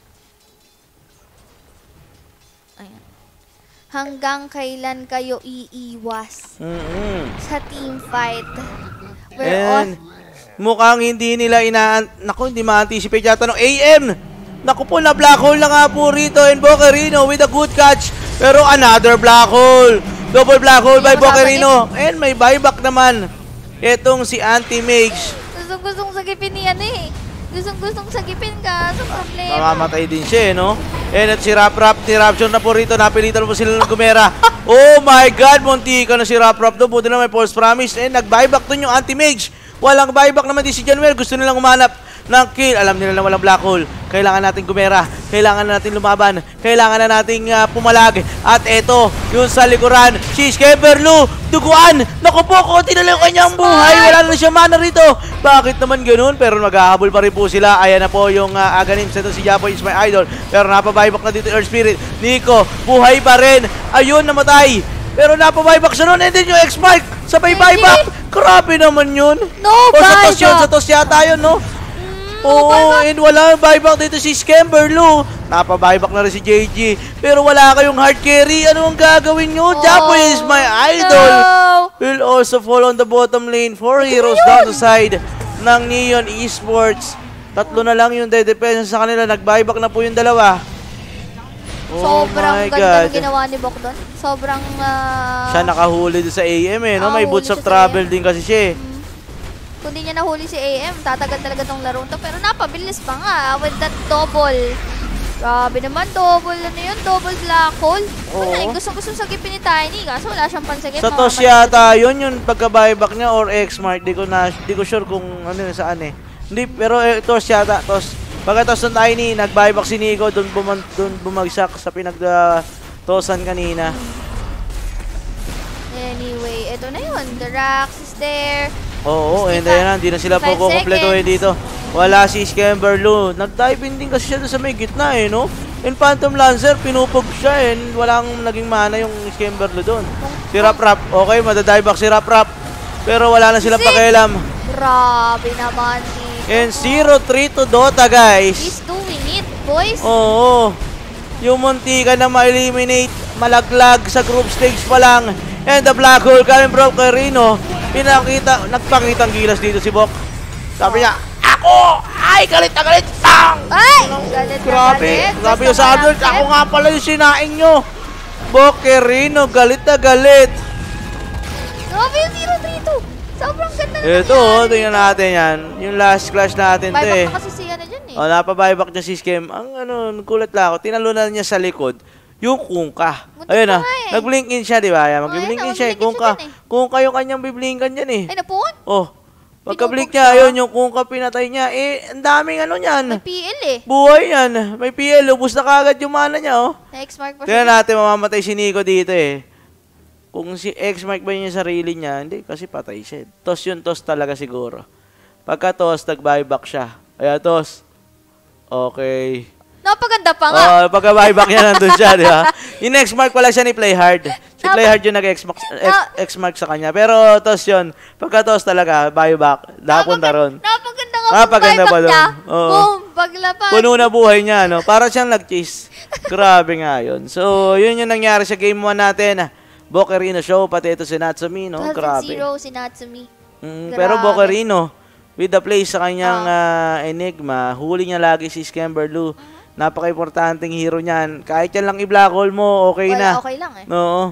Speaker 2: Ayan. Hanggang kailan kayo iiwas
Speaker 1: Mm-hmm.
Speaker 2: sa team fight? We're
Speaker 1: And
Speaker 2: on.
Speaker 1: mukhang hindi nila ina naku, hindi ma-anticipate yata ng A M. Naku po, na black hole na nga po rito and Bocarino with a good catch. Pero another black hole. Double black hole by
Speaker 2: Hindi
Speaker 1: Bocarino. And may buyback naman. Itong si Anti-Mage.
Speaker 2: Gustong-gustong sagipin ni ano eh. Gustong-gustong sagipin ka sa problema.
Speaker 1: Mamamatay din siya, eh, no? And at si Rap Rap, ni Rapture na po rito. Napilitan po sila ng Gumera. Oh my God, muntika na si Rap Rap doon. Buti na may false promise. And nag-buyback doon yung Anti-Mage. Walang buyback naman din si Januel. Gusto nilang umanap ng kill. Alam nila na walang black hole. Kailangan natin Gumera. Kailangan na natin lumaban. Kailangan na nating uh, pumalag. At eto, yung sa likuran, si Skemberlu, duguan. Naku po, konti na lang yung kanyang buhay. Wala na siya mana rito. Bakit naman ganun? Pero maghahabol pa rin po sila. Ayan na po yung uh, Aghanim. Ito si Japo is my idol. Pero napabuyback na dito Earth Spirit. Nico, buhay pa rin. Ayun, namatay. Pero napabuyback siya nun. And then yung X-Mark, sabay buyback. Grabe naman yun.
Speaker 2: No
Speaker 1: O, sa tos yun,
Speaker 2: buyback.
Speaker 1: sa tos yata yun, no? Oo, and wala buyback dito si Skemberlu. Napabuyback na rin si J G. Pero wala kayong hard carry. Ano ang gagawin nyo? Japo is my idol.
Speaker 2: No.
Speaker 1: Will also fall on the bottom lane. Four heroes down the side ng Neon Esports. Tatlo na lang yung de-depensa sa kanila. Nag-buyback na po yung dalawa. Oh
Speaker 2: Sobrang
Speaker 1: my
Speaker 2: ganda
Speaker 1: God.
Speaker 2: ng ginawa ni Bok doon. Sobrang, ah...
Speaker 1: Siya nakahuli doon sa A M eh. No? May
Speaker 2: Nakahuli
Speaker 1: boots of
Speaker 2: siya sa
Speaker 1: travel
Speaker 2: A M.
Speaker 1: din kasi siya eh.
Speaker 2: Kung di niya nahuli si A M, tatagal talaga tong laro to. Pero napabilis pa nga with that double. Grabe naman, double ano yun, double black hole. Wala,
Speaker 1: Oo.
Speaker 2: eh, gusto-gusto sagipin ni Tiny. Kaso wala siyang pansagip.
Speaker 1: Sa
Speaker 2: mga
Speaker 1: tos
Speaker 2: mali-
Speaker 1: yata yun yung pagka-buyback niya or X-Mart. Di ko na, di ko sure kung ano yun saan eh. Hindi, pero eh, tos yata, tos. Pagkatos ng Tiny, nag-buyback si Nico, doon bumag, doon bumagsak sa pinag-tosan kanina.
Speaker 2: Anyway, ito na yun. The Rax is there.
Speaker 1: Oo, and
Speaker 2: sixty-five
Speaker 1: then hindi na sila po
Speaker 2: sixty-five
Speaker 1: kukumpletuhin
Speaker 2: seconds.
Speaker 1: dito. Wala si Skemberlu. Nag-dive in din kasi siya doon sa may gitna eh, no? And Phantom Lancer, pinupog siya and walang naging mana yung Skemberlu doon. Si Rap Rap, okay, madadive back si Rap Rap. Pero wala na silang
Speaker 2: Zip!
Speaker 1: pakialam.
Speaker 2: Grabe naman si...
Speaker 1: And zero three to Dota, guys.
Speaker 2: He's doing it, boys.
Speaker 1: Oo. Yung muntika na ma-eliminate, malaglag sa group stage pa lang. And the black hole coming from Bocarino. Pinakita, nagpakitang gilas dito si Bok. Sabi niya, ako! Ay, galit na galit! Tang!
Speaker 2: Ay! Galit na
Speaker 1: Grabe,
Speaker 2: galit.
Speaker 1: grabe
Speaker 2: Basta
Speaker 1: yung sabi.
Speaker 2: malapit.
Speaker 1: Ako nga pala yung sinaing nyo. Bocarino, galit na galit.
Speaker 2: Grabe yung zero three two. Sobrang ganda na
Speaker 1: Ito, oh, tingnan natin yan. Yung last clash natin to eh.
Speaker 2: Buyback na kasi siya na dyan eh.
Speaker 1: O, napabuyback niya si Skem. Ang ano, kulat lang ako. Tinalunan niya sa likod. yung Kungka.
Speaker 2: Muntik
Speaker 1: Ayun
Speaker 2: pa
Speaker 1: na,
Speaker 2: nga eh.
Speaker 1: nag-blink in siya, di ba? Ayan,
Speaker 2: Oh,
Speaker 1: mag-blink
Speaker 2: ayun
Speaker 1: in
Speaker 2: na,
Speaker 1: siya, eh,
Speaker 2: mag-blink in
Speaker 1: Kungka.
Speaker 2: siya dun eh.
Speaker 1: Kungka yung kanyang biblinkan dyan eh.
Speaker 2: Ay, napun.
Speaker 1: Oh, pagka-blink
Speaker 2: Pinupog
Speaker 1: niya,
Speaker 2: siya.
Speaker 1: ayun, yung Kungka pinatay niya. Eh, ang daming ano niyan.
Speaker 2: May P L eh.
Speaker 1: Buhay yan. May P L, ubus na kagad yung mana niya, oh.
Speaker 2: Na-X-mark pa
Speaker 1: Tingnan
Speaker 2: siya.
Speaker 1: natin, mamamatay si Nico dito eh. Kung si X-Mark ba yun yung sarili niya, hindi, kasi patay siya. Toss yun, toss talaga siguro. Pagka toss, nag-buyback siya. Ayan, toss. Okay.
Speaker 2: Napaganda pa nga.
Speaker 1: Oh, pagka buyback niya, nandun siya, di ba? Yung X-Mark pala siya ni Playhard. Si Playhard yung nag-X-Mark X-Mark sa kanya. Pero toss yun. Pagka toss talaga, buyback. Napunta ron.
Speaker 2: Napaganda nga
Speaker 1: Napaganda
Speaker 2: buyback
Speaker 1: pa
Speaker 2: niya.
Speaker 1: doon. Oo.
Speaker 2: Boom, paglapag.
Speaker 1: Puno na buhay niya, no? Para siyang nag-chase. Grabe nga yun. So, yun yung nangyari sa game one natin. Bokerino show, pati ito si Natsumi, no? Grabe.
Speaker 2: twelve zero si Natsumi.
Speaker 1: Mm,
Speaker 2: Grabe.
Speaker 1: pero Bokerino, with the play sa kanyang ah, Enigma, huli niya lagi si Scamberloo. Napaka-importanting hero niyan. Kahit yan lang i-black hole mo, okay
Speaker 2: Wala,
Speaker 1: na.
Speaker 2: okay lang eh.
Speaker 1: Oo.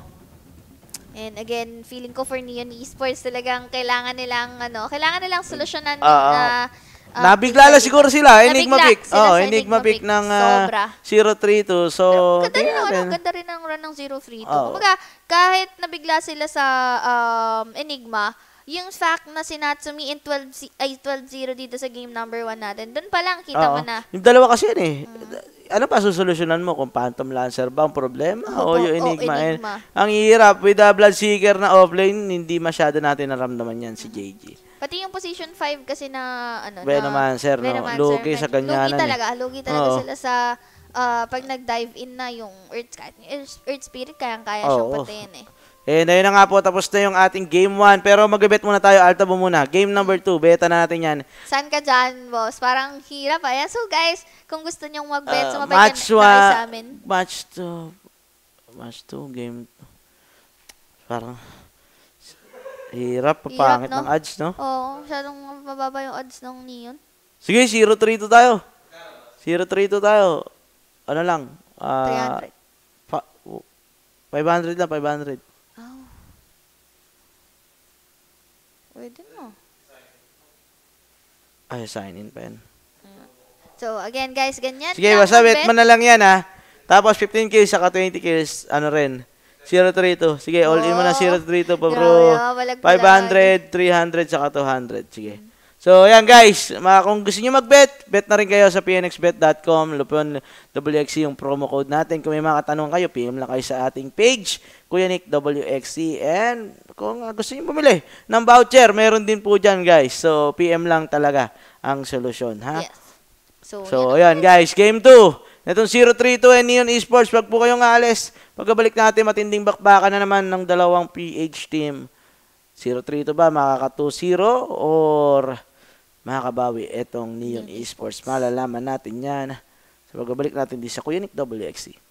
Speaker 2: And again, feeling ko for Neon Esports talagang kailangan nilang ano, kailangan nilang solusyonan
Speaker 1: Ah, ah.
Speaker 2: na ah,
Speaker 1: Nabigla lang siguro sila. Enigma
Speaker 2: Nabigla
Speaker 1: pick.
Speaker 2: sila
Speaker 1: Oh,
Speaker 2: sa
Speaker 1: Enigma
Speaker 2: Enigma
Speaker 1: pick
Speaker 2: pick.
Speaker 1: ng ah,
Speaker 2: Sobra.
Speaker 1: zero three two. So,
Speaker 2: ganda rin
Speaker 1: tingnan
Speaker 2: ang, ano,
Speaker 1: natin.
Speaker 2: ganda rin ang run ng zero three two.
Speaker 1: Oo.
Speaker 2: Kumbaga, kahit nabigla sila sa um, Enigma, yung fact na si Natsumi in twelve zi- ay twelve zero dito sa game number one natin, doon pa lang kita
Speaker 1: Oo.
Speaker 2: mo na.
Speaker 1: Yung dalawa kasi yan eh. Ano pa susolusyonan mo? Kung Phantom Lancer ba ang problema?
Speaker 2: Oo,
Speaker 1: o yung
Speaker 2: oo,
Speaker 1: Enigma? Eh,
Speaker 2: Enigma.
Speaker 1: ang hirap. With the Bloodseeker na offlane, hindi masyado natin naramdaman yan si J G.
Speaker 2: Pati yung position five kasi na ano
Speaker 1: Venomancer,
Speaker 2: na,
Speaker 1: no?
Speaker 2: Venomancer,
Speaker 1: Lugi sa
Speaker 2: medyo-
Speaker 1: ganyanan
Speaker 2: Lugi
Speaker 1: eh.
Speaker 2: talaga. Lugi talaga
Speaker 1: Oo.
Speaker 2: sila sa ah, pag nag-dive in na yung Earth, Earth, Earth Spirit, kayang-kaya siyang
Speaker 1: Oo.
Speaker 2: patayin eh.
Speaker 1: Eh, na yun na nga po, tapos na yung ating game one. Pero mag-bet muna tayo, Altabo muna. Game number two, beta na natin yan.
Speaker 2: Saan ka dyan, boss? Parang hirap. Ayan. So, guys, kung gusto nyong mag-bet,
Speaker 1: Uh,
Speaker 2: sumabay
Speaker 1: match
Speaker 2: ka na kayo
Speaker 1: wa-
Speaker 2: sa amin.
Speaker 1: Match two. Match two, game two. Parang, hirap, papangit
Speaker 2: no?
Speaker 1: ng odds, no?
Speaker 2: Oo, masyadong mababa yung odds ng Neon.
Speaker 1: Sige, zero three two tayo. zero three two tayo. Ano lang? ah,
Speaker 2: three hundred.
Speaker 1: pa- oh, five hundred lang, five hundred.
Speaker 2: Oh. Pwede mo.
Speaker 1: Ay, sign in pa yan.
Speaker 2: So, again, guys, ganyan.
Speaker 1: Sige,
Speaker 2: lang
Speaker 1: basta bet
Speaker 2: mag-bet.
Speaker 1: mo na lang yan, ha? Tapos, fifteen kills, saka twenty kills, ano rin. zero three two. Sige, all in mo na
Speaker 2: Oh,
Speaker 1: zero three two pa,
Speaker 2: grabe,
Speaker 1: bro.
Speaker 2: ah, walag-walag.
Speaker 1: five hundred, three hundred, saka two hundred. Sige. So, ayan guys, mga, kung gusto niyo mag-bet, bet na rin kayo sa p n x bet dot com, Lupon W X C yung promo code natin. Kung may mga katanong kayo, P M lang kayo sa ating page, Kuya Nick W X C. And kung uh, gusto niyo bumili ng voucher, meron din po dyan guys. So, P M lang talaga ang solusyon, ha?
Speaker 2: Yes. So,
Speaker 1: So,
Speaker 2: yan.
Speaker 1: ayan guys, game two. Itong zero three two and Neon Esports, wag po kayong aalis. Pagkabalik natin, matinding bakbakan na naman ng dalawang P H team. zero three two ba? Makaka two zero or makakabawi itong Neon Esports? Malalaman natin yan. So, pagkabalik natin din sa Kuya Nick W X C.